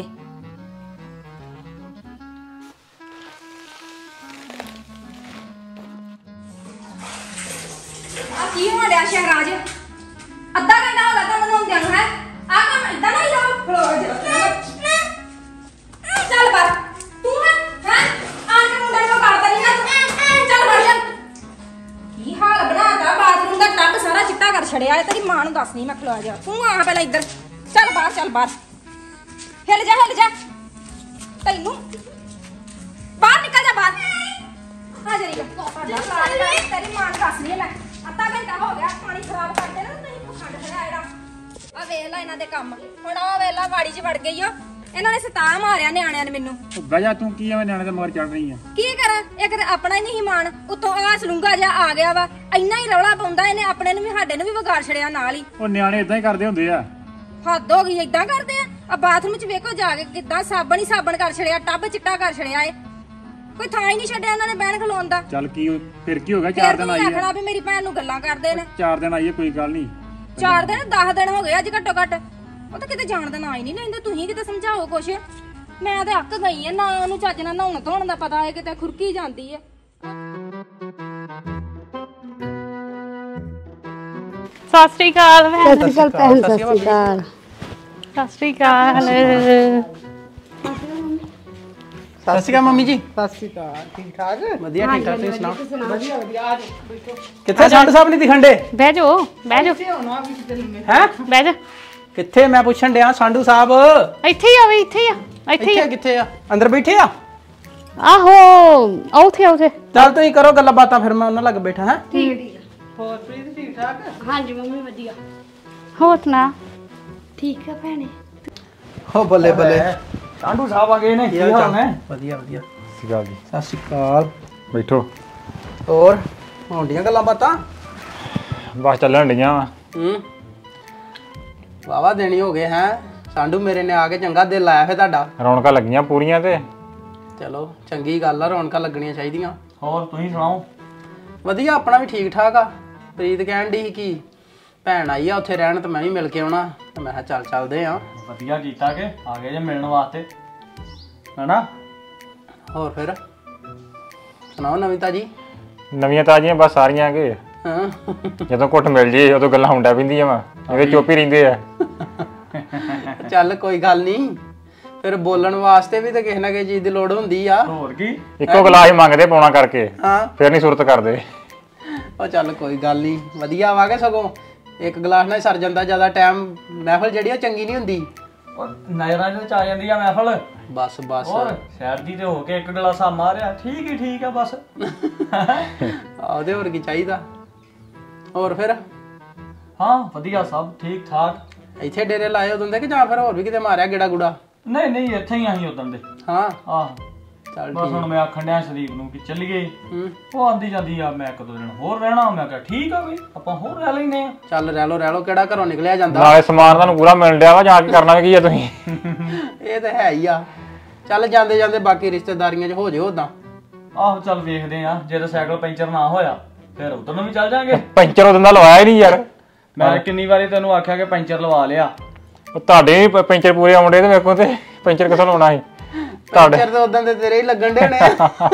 ਕੀ ਹੋ ਰਿਹਾ ਸ਼ਹਿਰਾਜ ਅੱਧਾ ਘੰਟਾ ਹੋ ਗਿਆ ਤੁਹਾਨੂੰ ਹੁੰਦਿਆਂ ਨੂੰ ਹੈ ਆ ਕੰਮ ਇਦਾਂ ਨਹੀਂ ਜਾਓ ਚੱਲ ਬਾਹਰ ਤੂੰ ਹੈ ਆਣ ਕੇ ਮੁੰਡੇ ਨੂੰ ਕਰਦਾ ਨਹੀਂ ਨਾ ਚੱਲ ਬਾਹਰ ਚੱਲ ਕੀ ਹਾਲ ਬਣਾਤਾ ਬਾਥਰੂਮ ਦਾ ਟੱਬ ਸਾਰਾ ਚਿੱਟਾ ਕਰ ਛੜਿਆ ਤੇਰੀ ਮਾਂ ਨੂੰ ਦੱਸ ਨਹੀਂ ਮੈਂ ਖਲੋ ਜਾ ਤੂੰ ਆ ਪਹਿਲਾਂ ਇੱਧਰ ਚੱਲ ਬਾਹਰ ਹਿੱਲ ਜਾ ਤੈਨੂੰ ਬਾਹਰ ਨਿਕਲ ਜਾ ਬਾਹਰ ਆ ਜਰੀ ਤੇਰੀ ਮਾਂ ਨੂੰ ਦੱਸ ਨਹੀਂ ਮੈਂ ਅੱਧਾ ਘੰਟਾ ਹੋ ਗਿਆ ਪਾਣੀ ਖਰਾਬ ਕਰਦੇ ਨਾ ਨਹੀਂ ਖੰਡ ਖੜਿਆ ਇਹਦਾ ਆ ਵੇਖ ਲੈ ਇਹਨਾਂ ਦੇ ਕੰਮ ਹੁਣ ਆ ਵੇਲਾ ਵਾੜੀ 'ਚ ਵੜ ਗਈ ਓ ਇਹਨਾਂ ਨੇ ਸਤਾ ਮਾਰਿਆ ਨਿਆਣਿਆਂ ਨੇ ਮੈਨੂੰ ਬਹਿ ਜਾ ਤੂੰ ਕੀ ਐਵੇਂ ਨਿਆਣੇ ਦੇ ਮਗਰ ਚੜ ਰਹੀ ਆ ਕੀ ਕਰਾਂ ਇੱਕ ਤੇ ਆਪਣਾ ਹੀ ਨਹੀਂ ਮਾਨ ਉੱਤੋਂ ਆ ਸਲੂੰਗਾ ਜਿਹਾ ਆ ਗਿਆ ਵਾ ਇੰਨਾ ਹੀ ਰੌਲਾ ਪਾਉਂਦਾ ਇਹਨੇ ਆਪਣੇ ਨੂੰ ਵੀ ਸਾਡੇ ਨੂੰ ਵੀ ਵਿਗਾੜ ਛੜਿਆ ਨਾਲ ਹੀ ਉਹ ਨਿਆਣੇ ਇਦਾਂ ਹੀ ਕਰਦੇ ਹੁੰਦੇ ਆ ਹੱਦ ਹੋ ਗਈ ਏਦਾਂ ਕਰਦੇ ਆ ਬਾਥਰੂਮ 'ਚ ਵੇਖੋ ਜਾ ਕੇ ਕਿੱਦਾਂ ਸਾਬਣ ਹੀ ਸਾਬਣ ਕਰ ਛੜਿਆ ਟੱਬ ਚਿੱਟਾ ਕਰ ਛੜਿਆ ਏ ਕੋਈ ਥਾਂ ਹੀ ਨਹੀਂ ਛੱਡਿਆ ਇਹਨਾਂ ਨੇ ਬਹਿਣ ਖਲੋਣ ਦਾ ਚੱਲ ਕੀ ਫਿਰ ਕੀ ਹੋ ਗਿਆ 4 ਦਿਨ ਆਈ ਆ ਆਖਣਾ ਵੀ ਮੇਰੀ ਭੈਣ ਨੂੰ ਗੱਲਾਂ ਕਰਦੇ ਨੇ 4 ਦਿਨ ਆਈ ਆ ਕੋਈ ਗੱਲ ਨਹੀਂ 4 ਦਿਨ 10 ਦਿਨ ਹੋ ਗਏ ਅੱਜ ਘੱਟੋ ਘੱਟ ਉਹ ਤਾਂ ਕਿਤੇ ਜਾਣ ਦਾ ਨਾਂ ਹੀ ਨਹੀਂ ਲੈਂਦੇ ਤੁਸੀਂ ਕਿਤੇ ਸਮਝਾਓ ਕੁਛ ਮੈਂ ਤੇ ਅੱਕ ਗਈ ਆ ਨਾ ਉਹਨੂੰ ਚੱਜ ਨਾਲ ਨਹਾਉਣ ਧੋਣ ਦਾ ਪਤਾ ਹੈ ਕਿਤੇ ਖੁਰਕੀ ਜਾਂਦੀ ਹੈ ਸਤਿ ਸ਼੍ਰੀ ਅਕਾਲ ਭੈਣ ਸਤਿ ਸ਼੍ਰੀ ਅਕਾਲ ਭੈਣ ਸਤਿ ਸ਼੍ਰੀ ਅਕਾਲ ਸਤਿ ਸ਼੍ਰੀ ਅਕਾਲ ਸਤਿ ਸ਼੍ਰੀ ਅਕਾਲ ਮੰਮੀ ਜੀ। ਸਤਿ ਸ਼੍ਰੀ ਅਕਾਲ ਠੀਕ ਠਾਕ ਵਧੀਆ ਠੀਕ ਠਾਕ ਤੁਸੀਂ ਸੁਣਾਓ। ਵਧੀਆ ਆ ਕਿੱਥੇ ਸੰਡ ਸਾਹਿਬ ਨਹੀਂ ਦਿਖੰਡੇ ਬਹਿ ਜਾਓ ਹੈ ਬਹਿ ਜਾ ਕਿੱਥੇ ਮੈਂ ਪੁੱਛਣ ਡਿਆ ਸੰਡੂ ਸਾਹਿਬ ਇੱਥੇ ਹੀ ਆ ਵੀ ਇੱਥੇ ਹੀ ਆ ਇੱਥੇ ਹੀ ਕਿੱਥੇ ਆ ਅੰਦਰ ਬੈਠੇ ਆ ਆਹੋ ਉੱਥੇ ਚੱਲ ਤੁਸੀਂ ਕਰੋ ਗੱਲਾਂ ਬਾਤਾਂ ਫਿਰ ਮੈਂ ਉਹਨਾਂ ਲੱਗ ਬੈਠਾ ਹਾਂ ਹੋਰ ਪ੍ਰੀਤ ਠੀਕ ਠਾਕ ਹਾਂਜੀ ਮੰਮੀ ਵਧੀਆ ਹੋਰ ਸੁਣਾ ਠੀਕ ਆ ਭੈਣੇ ਹੋ ਬੱਲੇ ਬੱਲੇ ਸਾਂਢੂ ਸਾਹਿਬ ਆ ਗਏ ਨੇ ਕੀ ਹਾਲ ਨੇ? ਵਧੀਆ ਵਧੀਆ ਸਿਗਾ ਜੀ ਸਤਿ ਸ਼੍ਰੀ ਅਕਾਲ ਬੈਠੋ ਹੋਰ ਹੋਣਡੀਆਂ ਗੱਲਾਂ ਬਾਤਾਂ ਬਸ ਚੱਲਣ ਡੀਆਂ ਵਾ ਵਾਵਾ ਦੇਣੀ ਹੋ ਗਏ ਹੈ ਸਾਂਢੂ ਮੇਰੇ ਨੇ ਆ ਕੇ ਚੰਗਾ ਦਿਲ ਲਾਇਆ ਫੇ ਤੁਹਾਡਾ ਰੌਣਕਾਂ ਲੱਗੀਆਂ ਪੂਰੀਆਂ ਤੇ ਚਲੋ ਚੰਗੀ ਗੱਲ ਆ ਰੌਣਕਾਂ ਲੱਗਣੀਆਂ ਚਾਹੀਦੀਆਂ ਹੋਰ ਤੁਸੀਂ ਸੁਣਾਓ। ਵਧੀਆ ਆਪਣਾ ਵੀ ਠੀਕ ਠਾਕ ਆ ਪ੍ਰੀਤ ਕਹਿਣ ਦੀ ਸੀ ਕਿ ਭੈਣ ਆਈ ਆ ਉੱਥੇ ਰਹਿਣ ਤੇ ਮੈਂ ਵੀ ਮਿਲ ਕੇ ਆਉਣਾ ਤੇ ਮੈਂ ਕਿਹਾ ਚੱਲ ਚੱਲਦੇ ਆ ਵਧੀਆ ਕੀਤਾ ਕਿ ਆ ਗਏ ਜੇ ਮਿਲਣ ਵਾਸਤੇ ਹੈਨਾ। ਹੋਰ ਫਿਰ ਸੁਣਾਓ ਨਵੀਂ ਤਾਜੀ ਨਵੀਆਂ ਤਾਜ਼ੀਆਂ ਬਸ ਸਾਰੀਆਂ ਕਿ ਹਾਂ ਜਦੋਂ ਘੁੱਟ ਮਿਲ ਜੇ ਉਦੋਂ ਗੱਲਾਂ ਹੁੰਡਾ ਪਿੰਦੀਆਂ ਵਾ ਇਹਦੇ ਚੁੱਪ ਹੀ ਰਹਿੰਦੇ ਆ ਚੱਲ ਕੋਈ ਗੱਲ ਨਹੀਂ ਫਿਰ ਬੋਲਣ ਵਾਸਤੇ ਵੀ ਤਾਂ ਕਿਸੇ ਨਾ ਕਿਸੇ ਚੀਜ਼ ਦੀ ਲੋੜ ਹੁੰਦੀ ਆ ਹੋਰ ਕੀ ਇੱਕੋ ਗਲਾਸ ਮੰਗਦੇ ਪਾਉਣਾ ਕਰਕੇ ਹਾਂ ਫਿਰ ਨਹੀਂ ਸੁਰਤ ਕਰਦੇ ਉਹ ਚੱਲ ਕੋਈ ਗੱਲ ਨਹੀਂ ਵਧੀਆ ਆਵਾਂਗੇ ਸਗੋਂ ਇੱਕ ਗਲਾਸ ਨਾਲ ਸਰ ਜਾਂਦਾ ਜ਼ਿਆਦਾ ਟਾਈਮ ਮਹਿਫਲ ਜਿਹੜੀ ਆ ਚੰਗੀ ਨਹੀਂ ਹੁੰਦੀ ਉਹ ਨਜ਼ਰਾਂ ਚ ਆ ਜਾਂਦੀ ਆ ਮਹਿਫਲ ਬਸ ਬਸ ਹੋਰ ਸ਼ਹਿਰ ਦੀ ਤੇ ਹੋ ਕੇ ਇੱਕ ਗਲਾਸਾ ਮਾਰਿਆ ਠੀਕ ਹੀ ਠੀਕ ਆ ਬਸ ਉਹਦੇ ਹੋਰ ਕੀ ਚਾਹੀਦਾ ਹੋਰ ਫਿਰ ਹਾਂ ਵਧੀਆ ਸਭ ਠੀਕ ਠਾਕ। ਇੱਥੇ ਡੇਰੇ ਲਾਏ ਉਦੋਂ ਦੇ ਕਿ ਜਾਂ ਫਿਰ ਹੋਰ ਵੀ ਕਿਤੇ ਮਾਰਿਆ ਗੇੜਾ ਗੁੜਾ ਨਹੀਂ ਇੱਥੇ ਹੀ ਆਹੀਂ ਉਦੋਂ ਦੇ ਹਾਂ ਆਹ ਚੱਲ ਬਸ ਹੁਣ ਮੈਂ ਆਖਣ ਡਿਆ ਸ਼ਰੀਫ ਨੂੰ ਕਿ ਚੱਲੀਏ ਹੂੰ ਉਹ ਆਂਦੀ ਜਾਂਦੀ ਆ ਮੈਂ ਇੱਕ ਦੋ ਦਿਨ ਹੋਰ ਰਹਿਣਾ ਮੈਂ ਕਿਹਾ ਠੀਕ ਆ ਬਈ ਆਪਾਂ ਹੋਰ ਰਹਿ ਲੈਨੇ ਆ। ਚੱਲ ਰਹਿ ਲੋ ਕਿਹੜਾ ਘਰੋਂ ਨਿਕਲਿਆ ਜਾਂਦਾ ਨਾਲੇ ਸਮਾਨ ਤੁਹਾਨੂੰ ਪੂਰਾ ਮਿਲ ਡਿਆ ਵਾ ਜਾ ਕੇ ਕਰਨਾ ਕੀ ਆ ਤੁਸੀਂ ਇਹ ਤਾਂ ਹੈ ਹੀ ਆ ਚੱਲ ਜਾਂਦੇ ਜਾਂਦੇ ਬਾਕੀ ਰਿਸ਼ਤੇਦਾਰੀਆਂ 'ਚ ਹੋ ਜਿਓ ਉਦਾਂ ਆਹੋ ਚੱਲ ਵੇਖਦੇ ਆ ਜੇ ਤਾਂ ਸਾਈਕਲ ਪੈਂਚਰ ਨਾ ਹੋਇਆ ਫਿਰ ਉਧਰ ਨੂੰ ਵੀ ਚੱਲ ਜਾਾਂਗੇ। ਪੈਂਚਰ ਉਦੋਂ ਦਾ ਲਵਾਇਆ ਹੀ ਨਹੀਂ ਯਾਰ ਮੈਂ ਕਿੰਨੀ ਵਾਰੀ ਤੈਨੂੰ ਆਖਿਆ ਕਿ ਪੈਂਚਰ ਲਵਾ ਲਿਆ। ਉਹ ਤੁਹਾਡੇ ਵੀ ਪੈਂਚਰ ਪੂਰੇ ਆਉਂਦੇ ਤੇ ਮੇਰੇ ਕੋਲ ਤੇ ਪੈਂਚਰ ਕਿੱਥੋਂ ਲਾਉਣਾ ਸੀ ਤੁਹਾਡੇ ਤਾਂ ਉਦਾਂ ਦੇ ਤੇਰੇ ਹੀ ਲੱਗਣ ਦੇ ਨੇ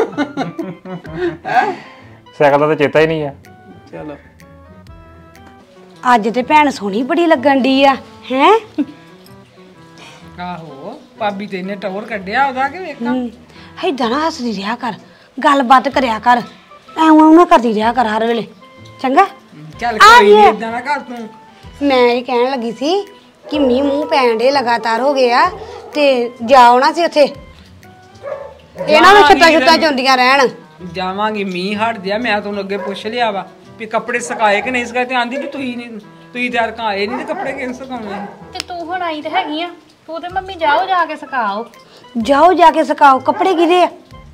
ਸਾਈਕਲ ਦਾ ਤਾਂ ਚੇਤਾ ਹੀ ਨਹੀਂ ਆ। ਚਲੋ ਅੱਜ ਤੇ ਭੈਣ ਸੋਹਣੀ ਬੜੀ ਲੱਗਣ ਦੀ ਆ ਹੈ। ਆਹੋ ਭਾਬੀ ਤੇ ਇਹਨੇ ਟੌਰ ਕੱਢਿਆ ਉਹਦਾ ਕਿ ਵੇਖਾਂ ਏਦਾਂ ਨਾ ਹੱਸਦੀ ਰਿਹਾ ਕਰ, ਗੱਲਬਾਤ ਕਰਿਆ ਕਰ, ਐਵੇਂ ਨਾ ਕਰਦੀ ਰਿਹਾ ਕਰ ਹਰ ਵੇਲੇ, ਚੰਗਾ। ਚੱਲ ਕੋਈ ਨਹੀਂ ਇਦਾਂ ਨਾ ਕਰ ਤੂੰ। ਮੈਂ ਇਹ ਕਹਿਣ ਲੱਗੀ ਸੀ ਕਿ ਮੀਂਹ ਮੂੰਹ ਪੈਣ ਦੇ ਲਗਾਤਾਰ ਹੋ ਗਏ ਆ ਤੇ ਜਾਓ ਨਾ ਸੀ ਉੱਥੇ, ਇਹਨਾਂ ਨੂੰ ਛੱਤਾਂ ਚੁੰਦੀਆਂ ਰਹਿਣ। ਜਾਵਾਂਗੀ ਮੀਂਹ ਹਟ ਗਿਆ। ਮੈਂ ਤੁਹਾਨੂੰ ਅੱਗੇ ਪੁੱਛ ਲਿਆ ਵਾ ਵੀ ਕੱਪੜੇ ਸੁਕਾਏ ਕਿ ਨਹੀਂ ਸੁਕਾਏ ਤੇ ਆਂਦੀ ਵੀ ਤੁਸੀਂ ਤਿਆਰ ਕਾਏ ਨਹੀਂ ਤੇ ਕੱਪੜੇ ਕਿਵੇਂ ਸੁਕਾਉਣੇ। ਤੇ ਤੂੰ ਹੁਣ ਆਈ ਤੇ ਹੈਗੀ ਆ, ਤੂੰ ਤੇ ਮੰਮੀ ਜਾਓ ਜਾ ਕੇ ਸੁਕਾਓ। ਜਾਓ ਜਾ ਕੇ ਸੁਕਾਓ। ਕੱਪੜੇ ਕਿਹਦੇ ਆ?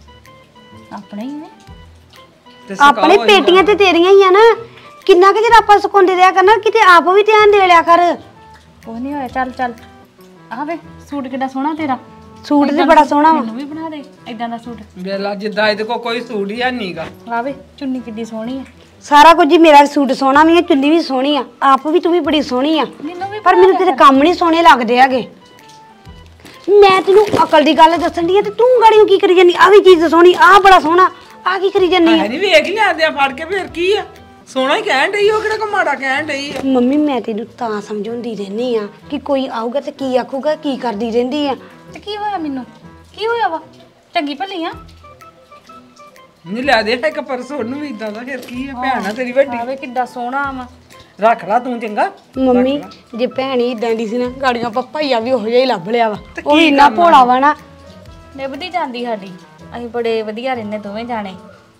ਆਪਣੇ ਹੀ ਨੇ। ਤੇ ਆਪਣੇ ਪੇਟੀਆਂ ਤੇ ਤੇਰੀਆਂ ਹੀ ਆ ਨਾ, ਕਿੰਨਾ ਕਿ ਚਿਰ ਆਪਾਂ ਸੁਕਾਉਂਦੇ ਰਿਹਾ ਕਰਨਾ, ਕਿਤੇ ਆਪ ਵੀ ਧਿਆਨ ਦੇ ਲਿਆ ਕਰ। ਉਹ ਨਹੀਂ ਹੋਇਆ, ਚੱਲ ਚੱਲ ਆ ਵੇ ਸੂਟ ਕਿੱਡਾ ਸੋਹਣਾ ਤੇਰਾ। ਸੂਟ ਤੇ ਬੜਾ ਸੋਹਣਾ ਵਾ। ਮੈਨੂੰ ਵੀ ਬਣਾ ਦੇ ਇਦਾਂ ਦਾ ਸੂਟ। ਵੇਲਾ ਜਿੱਦਾਂ ਇਹਦੇ ਕੋਲ ਕੋਈ ਸੂਟ ਹੀ ਨਹੀਂਗਾ। ਆ ਵੇ ਚੁੰਨੀ ਕਿੱਡੀ ਸੋਹਣੀ ਆ। ਸਾਰਾ ਕੁਝ ਹੀ ਮੇਰਾ ਸੂਟ ਸੋਹਣਾ ਵੀ ਹੈ, ਚੁੰਨੀ ਵੀ ਸੋਹਣੀ ਆ, ਆਪ ਵੀ ਤੂੰ ਵੀ ਬੜੀ ਸੋਹਣੀ ਆ, ਮੈਨੂੰ ਵੀ ਪਰ ਮੈਨੂੰ ਤੇਰੇ ਕੰਮ ਨਹੀਂ ਸੋਹਣੇ ਲੱਗਦੇ ਹੈਗੇ। ਮੈਂ ਤੈਨੂੰ ਅਕਲ ਦੀ ਗੱਲ ਦੱਸਣ ਦੀ ਆ ਤੇ ਤੂੰ ਗਾੜੀਓ ਕੀ ਕਰੀ ਜਾਂਦੀ? ਆ ਵੀ ਚੀਜ਼ ਸੋਹਣੀ, ਆ ਬੜਾ ਸੋਹਣਾ, ਆ ਕੀ ਕਰੀ ਜਾਂਦੀ? ਨਹੀਂ ਵੇਖ ਲਿਆਂਦੇ ਆ ਫੜ ਕੇ ਫੇਰ ਕੀ ਆ, ਸੋਹਣਾ ਹੀ ਕਹਿਣ ਡਈ। ਉਹ ਕਿਹੜਾ ਕੋ ਮਾੜਾ ਕਹਿਣ ਡਈ ਆ। ਮੰਮੀ ਮੈਂ ਤੈਨੂੰ ਤਾਂ ਸਮਝਾਉਂਦੀ ਰਹਿੰਦੀ ਆ ਕਿ ਕੋਈ ਆਊਗਾ ਤੇ ਕੀ ਆਖੂਗਾ, ਕੀ ਕਰਦੀ ਰਹਿੰਦੀ ਆ। ਤੇ ਕੀ ਹੋਇਆ ਮੈਨੂੰ? ਕੀ ਹੋਇਆ ਵਾ? ਚੰਗੀ ਭਲੀ ਆ। ਨਹੀਂ ਲੈ ਦੇ ਇੱਕ ਪਰਸ ਉਹਨੂੰ ਵੀ ਇਦਾਂ ਦਾ, ਫਿਰ ਕੀ ਆ, ਭੈਣ ਆ ਤੇਰੀ ਵੱਡੀ। ਆ ਵੇ ਕਿੱਡਾ ਸੋਹਣਾ ਵਾ। ਰੱਖ ਲਾ ਤੂੰ ਚੰਗਾ। ਮੰਮੀ ਜੇ ਭੈਣ ਹੀ ਇਦਾਂ ਦੀ ਸੀ ਨਾ, ਗਾੜੀਆਂ ਪਪਾਈਆ ਵੀ ਉਹੋ ਜਿਹਾ ਹੀ ਲੱਭ ਲਿਆ ਵਾ। ਉਹ ਵੀ ਇੰਨਾ ਭੋਲਾ ਵਾ ਨਾ। ਨਿਭਦੀ ਜਾਂਦੀ ਸਾਡੀ, ਅਸੀਂ ਬੜੇ ਵਧੀਆ ਰਹਿੰਦੇ ਦੋਵੇਂ ਜਾਣੇ।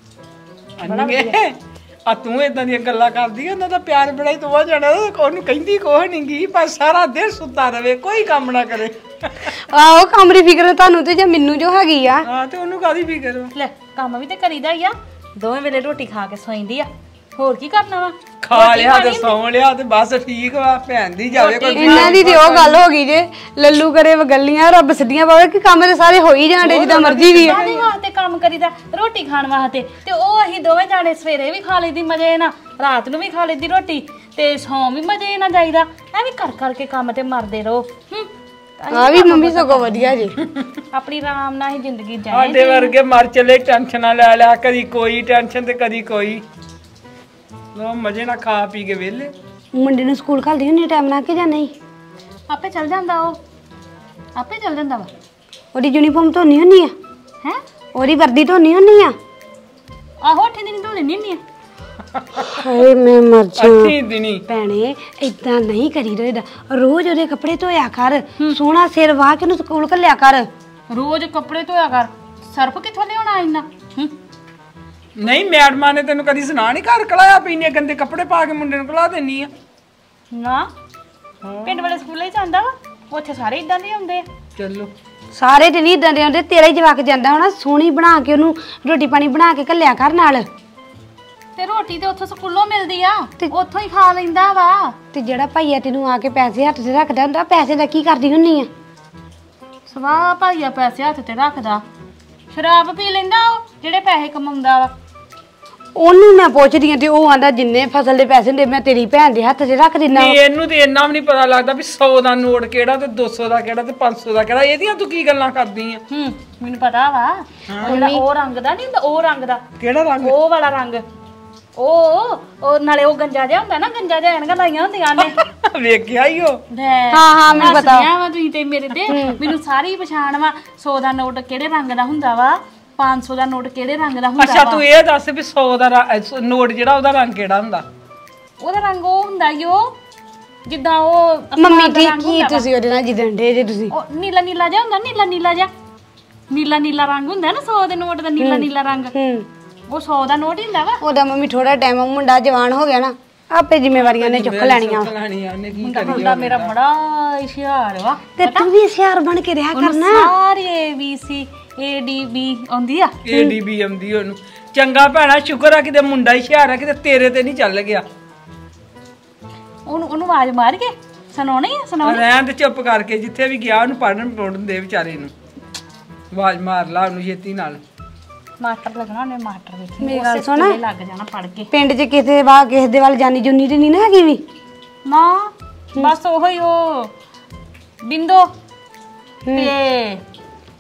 ਅੰਨੀਏ ਆ ਤੂੰ ਇਦਾਂ ਦੀਆਂ ਗੱਲਾਂ ਕਰਦੀ, ਉਹਨਾਂ ਦਾ ਪਿਆਰ ਬੜਾ ਹੀ ਤੋਵਾ ਜਾਣਾ। ਉਹਨੂੰ ਕਹਿੰਦੀ ਕੋਹ ਨਹੀਂ ਗਈ, ਪਰ ਸਾਰਾ ਦਿਨ ਸੁੱਤਾ ਰਵੇ, ਕੋਈ ਕੰਮ ਨਾ ਕਰੇ। ਆਹੋ ਕੰਮ ਦੀ ਫਿਕਰ ਤੁਹਾਨੂੰ ਤੇ ਜਾਂ ਮੈਨੂੰ ਜੋ ਹੈਗੀ ਆ। ਹਾਂ ਤੇ ਉਹਨੂੰ ਕਾਦੀ ਫਿਕਰ ਵਾ? ਲੈ ਕੰਮ ਵੀ ਤੇ ਕਰੀਦਾ ਹੀ ਆ। ਦੋਵੇਂ ਵੇਲੇ ਰੋਟੀ ਖਾ ਕੇ ਸੌਂਦੀ ਆ, ਹੋਰ ਕੀ ਕਰਨਾ ਵਾ? ਖਾ ਲਿਆ ਤੇ ਸੌਂ ਲਿਆ ਤੇ ਬਸ ਠੀਕ ਵਾ। ਭੈਣ ਦੀ ਜਾਵੇ ਕੋਈ। ਇਹਨਾਂ ਦੀ ਤੇ ਉਹ ਗੱਲ ਹੋ ਗਈ ਜੇ ਲੱਲੂ ਕਰੇ ਵਗਲੀਆਂ ਰੱਬ ਸਿੱਧੀਆਂ ਪਾਵੇ, ਕਿ ਕੰਮ ਤੇ ਸਾਰੇ ਹੋ ਹੀ ਜਾਣਦੇ ਜਿੱਦਾਂ ਮਰਜ਼ੀ ਵੀ ਆ। ਕਾਹਦੇ ਵਾਸਤੇ ਕੰਮ ਕਰੀਦਾ? ਰੋਟੀ ਖਾਣ ਵਾਸਤੇ। ਤੇ ਉਹ ਅਸੀਂ ਦੋਵੇਂ ਜਾਣੇ ਸਵੇਰੇ ਵੀ ਖਾ ਲਈਦੀ ਮਜ਼ੇ ਨਾਲ, ਰਾਤ ਨੂੰ ਵੀ ਖਾ ਲਈਦੀ ਰੋਟੀ, ਤੇ ਸੌਂ ਵੀ ਮਜ਼ੇ ਨਾਲ ਜਾਈਦਾ। ਐਵੇਂ ਕਰ ਕਰਕੇ ਕੰਮ ਤੇ ਮਰਦੇ ਰਹੋ। ਆ ਵੀ ਮੰਮੀ ਸਗੋਂ ਵਧੀਆ ਜੀ, ਆਪਣੀ ਆਰਾਮ ਨਾਲ ਹੀ ਜ਼ਿੰਦਗੀ ਜਾਏ। ਸਾਡੇ ਵਰਗੇ ਮਰ ਚਲੇ ਟੈਨਸ਼ਨਾਂ ਲੈ ਲਿਆ, ਕਦੀ ਕੋਈ ਟੈਨਸ਼ਨ ਤੇ ਕਦੀ ਕੋਈ। ਲੋ ਮਜ਼ੇ ਨਾਲ ਖਾ ਪੀ ਕੇ ਵਿਹਲੇ। ਮੁੰਡੇ ਨੂੰ ਸਕੂਲ ਘੱਲਦੀ ਹੁੰਦੀ ਟਾਈਮ ਨਾਲ ਕਿ ਜਾਂ ਨਹੀਂ? ਆਪੇ ਚੱਲ ਜਾਂਦਾ, ਉਹ ਆਪੇ ਚੱਲ ਜਾਂਦਾ ਵਾ। ਉਹਦੀ ਯੂਨੀਫਾਰਮ ਧੋਣੀ ਹੁੰਦੀ ਆ? ਹੈ ਉਹਦੀ ਵਰਦੀ ਧੋਣੀ ਹੁੰਦੀ ਆ? ਆਹੋ 8 ਦਿਨ ਧੋ ਲੈਣੀ ਹੁੰਦੀ ਆ। ਹਾਏ ਮੈਂ ਮਰ ਜਾ। ਅੱਠੀ ਦਿਨੀ ਭੈਣੇ ਇਦਾਂ ਨਹੀਂ ਕਰੀ ਰੋਇਦਾ, ਰੋਜ਼ ਉਹਦੇ ਕੱਪੜੇ ਧੋਇਆ ਕਰ, ਸੋਹਣਾ ਸਿਰ ਵਾਹ ਕੇ ਉਹਨੂੰ ਸਕੂਲ ਘੱਲਿਆ ਕਰ। ਰੋਜ਼ ਕੱਪੜੇ ਧੋਇਆ ਕਰ, ਸਰਫ ਕਿੱਥੋਂ ਲਿਆਉਣਾ ਇੰਨਾ? ਨਹੀਂ ਮੈਡਮਾਂ ਨੇ ਤੈਨੂੰ ਕਦੀ ਸੁਣਾ ਨਹੀਂ ਘਰ ਕਲਾਇਆ ਵੀ ਇੰਨੇ ਗੰਦੇ ਕੱਪੜੇ ਪਾ ਕੇ ਮੁੰਡੇ ਨੂੰ ਕਲਾ ਦੇਣੀ ਆ? ਨਾ ਪਿੰਡ ਵਾਲੇ ਸਕੂਲੇ ਹੀ ਜਾਂਦਾ ਵਾ, ਉੱਥੇ ਸਾਰੇ ਇਦਾਂ ਦੇ ਹੁੰਦੇ ਆ। ਚਲੋ ਸਾਰੇ ਤੇ ਨਹੀਂ ਇਦਾਂ ਦੇ ਹੁੰਦੇ, ਤੇਰਾ ਹੀ ਜਵਾਕ ਜਾਂਦਾ ਹੋਣਾ, ਸੋਹਣੀ ਬਣਾ ਕੇ ਉਹਨੂੰ ਰੋਟੀ ਪਾਣੀ ਬਣਾ ਕੇ ਘੱਲਿਆ ਕਰ ਨਾਲ। ਤੇ ਰੋਟੀ ਤੇ ਉੱਥੋਂ ਸਕੂਲੋਂ ਮਿਲਦੀ ਆ, ਉੱਥੋਂ ਹੀ ਖਾ ਲੈਂਦਾ ਵਾ। ਤੇ ਜਿਹੜਾ ਭਾਈਆ ਤੈਨੂੰ ਆ ਕੇ ਪੈਸੇ ਹੱਥ 'ਚ ਰੱਖਦਾ ਹੁੰਦਾ, ਪੈਸੇ ਦਾ ਕੀ ਕਰਦੀ ਹੁੰਨੀ ਆ? ਸਵਾਹ ਭਾਈਆ ਪੈਸੇ ਹੱਥ ਤੇ ਰੱਖਦਾ, ਸ਼ਰਾਬ ਪੀ ਲੈਂਦਾ ਉਹ ਜਿਹੜੇ ਪੈਸੇ ਕਮਾਉਂਦਾ ਵਾ। ਉਹਨੂੰ ਮੈਂ ਪੁੱਛਦੀ ਆ ਤੇ ਉਹ ਆਂਦਾ ਜਿੰਨੇ ਫਸਲ ਦੇ ਪੈਸੇ ਹੁੰਦੇ ਮੈਂ ਤੇਰੀ ਭੈਣ ਦੇ ਹੱਥ 'ਚ ਰੱਖ ਦਿੰਦਾ। ਨਹੀਂ ਇਹਨੂੰ ਤੇ ਇੰਨਾ ਵੀ ਨਹੀਂ ਪਤਾ ਲੱਗਦਾ ਵੀ 100 ਦਾ ਨੋਟ ਕਿਹੜਾ ਤੇ 200 ਦਾ ਕਿਹੜਾ ਤੇ 500 ਦਾ ਕਿਹੜਾ। ਇਹਦੀਆਂ ਤੂੰ ਕੀ ਗੱਲਾਂ ਕਰਦੀ ਆ? ਮੈਨੂੰ ਪਤਾ ਵਾ, ਉਹ ਜਿਹੜਾ ਉਹ ਰੰਗ ਦਾ ਨਹੀਂ ਹੁੰਦਾ, ਉਹ ਰੰਗ ਦਾ। ਕਿਹੜਾ ਰੰਗ? ਉਹ ਵਾਲਾ ਰੰਗ। ਉਹ ਨਾਲੇ ਉਹ ਗੰਜਾ ਜਿਹਾ ਹੁੰਦਾ ਨਾ, ਗੰਜਾ ਜਿਹਾ ਐਨਕਾਂ ਲਾਈਆਂ ਹੁੰਦੀਆਂ ਨੇ। ਵੇਖਿਆ ਹੀ ਉਹ। ਹਾਂ ਮੈਨੂੰ ਪਤਾ ਵਾ ਤੁਸੀਂ ਤੇ ਮੇਰੇ ਤੇ। ਮੈਨੂੰ ਸਾਰੀ ਪਛਾਣ ਵਾ। 100 ਦਾ ਨੋਟ ਕਿਹੜੇ ਰੰਗ ਦਾ ਹੁੰਦਾ ਵਾ, 500 ਦਾ ਨੋਟ ਕਿਹੜੇ ਰੰਗ ਦਾ ਹੁੰਦਾ ਵਾ। ਅੱਛਾ ਤੂੰ ਇਹ ਦੱਸ ਵੀ 100 ਦਾ ਨੋਟ ਜਿਹੜਾ ਉਹਦਾ ਰੰਗ ਕਿਹੜਾ ਹੁੰਦਾ? ਉਹਦਾ ਰੰਗ ਉਹ ਹੁੰਦਾ ਈ ਉਹ ਜਿੱਦਾਂ ਉਹ ਮੰਮੀ ਠੀਕ ਹੀ ਤੁਸੀਂ ਉਹਦੇ ਨਾਲ ਜਿੱਦਣ ਡੇ ਜੇ ਤੁਸੀਂ। ਉਹ ਨੀਲਾ ਨੀਲਾ ਜਿਹਾ ਹੁੰਦਾ, ਨੀਲਾ ਨੀਲਾ ਜਿਹਾ, ਨੀਲਾ ਨੀਲਾ ਰੰਗ ਹੁੰਦਾ ਨਾ 100 ਦੇ ਨੋਟ ਦਾ, ਨੀਲਾ ਨੀਲਾ ਰੰਗ। ਉਹ 100 ਦਾ ਨੋਟ ਹੀ ਹੁੰਦਾ ਵਾ। ਉਹਦਾ ਮੰਮੀ ਥੋੜਾ ਟਾਈਮ ਮੁੰਡਾ ਜਵਾਨ ਹੋ ਗਿਆ ਨਾ, ਆਪੇ ਜ਼ਿੰਮੇਵਾਰੀਆਂ ਨੇ ਚੁੱਕ ਲੈਣੀਆਂ। ਉਹਨੇ ਕੀ ਕਰੀ? ਮੁੰਡਾ ਮੇਰਾ ਬੜਾ ਹੁਸ਼ਿਆਰ ਵਾ। ਤੇ ਤੂੰ ਵੀ ਹੁਸ਼ਿਆਰ ਬਣ ਕੇ ਰਿਹਾ ਕਰਨਾ। ਸਾਰੀ ABC ADB ਆਉਂਦੀ ਆ। ADB ਆਉਂਦੀ ਉਹਨੂੰ। ਚੰਗਾ ਭੈਣਾ ਸ਼ੁਕਰ ਆ ਕਿਤੇ ਮੁੰਡਾ ਹੀ ਹੁਸ਼ਿਆਰ ਆ, ਕਿਤੇ ਤੇਰੇ ਤੇ ਨਹੀਂ ਚੱਲ ਗਿਆ। ਉਹਨੂੰ ਆਵਾਜ਼ ਮਾਰ ਕੇ ਸੁਣਾਉਣੀ ਆ, ਸੁਣਾਉਣੀ। ਰਹਿਣ ਤੇ ਚੁੱਪ ਕਰਕੇ, ਜਿੱਥੇ ਵੀ ਗਿਆ ਉਹਨੂੰ ਪੜਨ ਪੜਨ ਦੇ ਵਿਚਾਰੇ ਨੂੰ। ਆਵਾਜ਼ ਮਾਰ ਲਾ ਉਹਨੂੰ ਛੇਤੀ ਨਾਲ। ਮਾਸਟਰ ਲੱਗਣਾ ਉਹਨੇ, ਮਾਸਟਰ ਵੇਖੀ ਮੇਰੀ ਗੱਲ ਸੁਣ, ਲੱਗ ਜਾਣਾ ਪੜ ਕੇ। ਪਿੰਡ 'ਚ ਕਿਸੇ ਦੇ ਵੱਲ ਜਾਨੀ ਜੁਨੀ ਤੇ ਨਹੀਂ ਨਾ ਹੈਗੀ ਵੀ? ਨਾ ਬਸ ਉਹੀ ਉਹ ਬਿੰਦੋ ਤੇ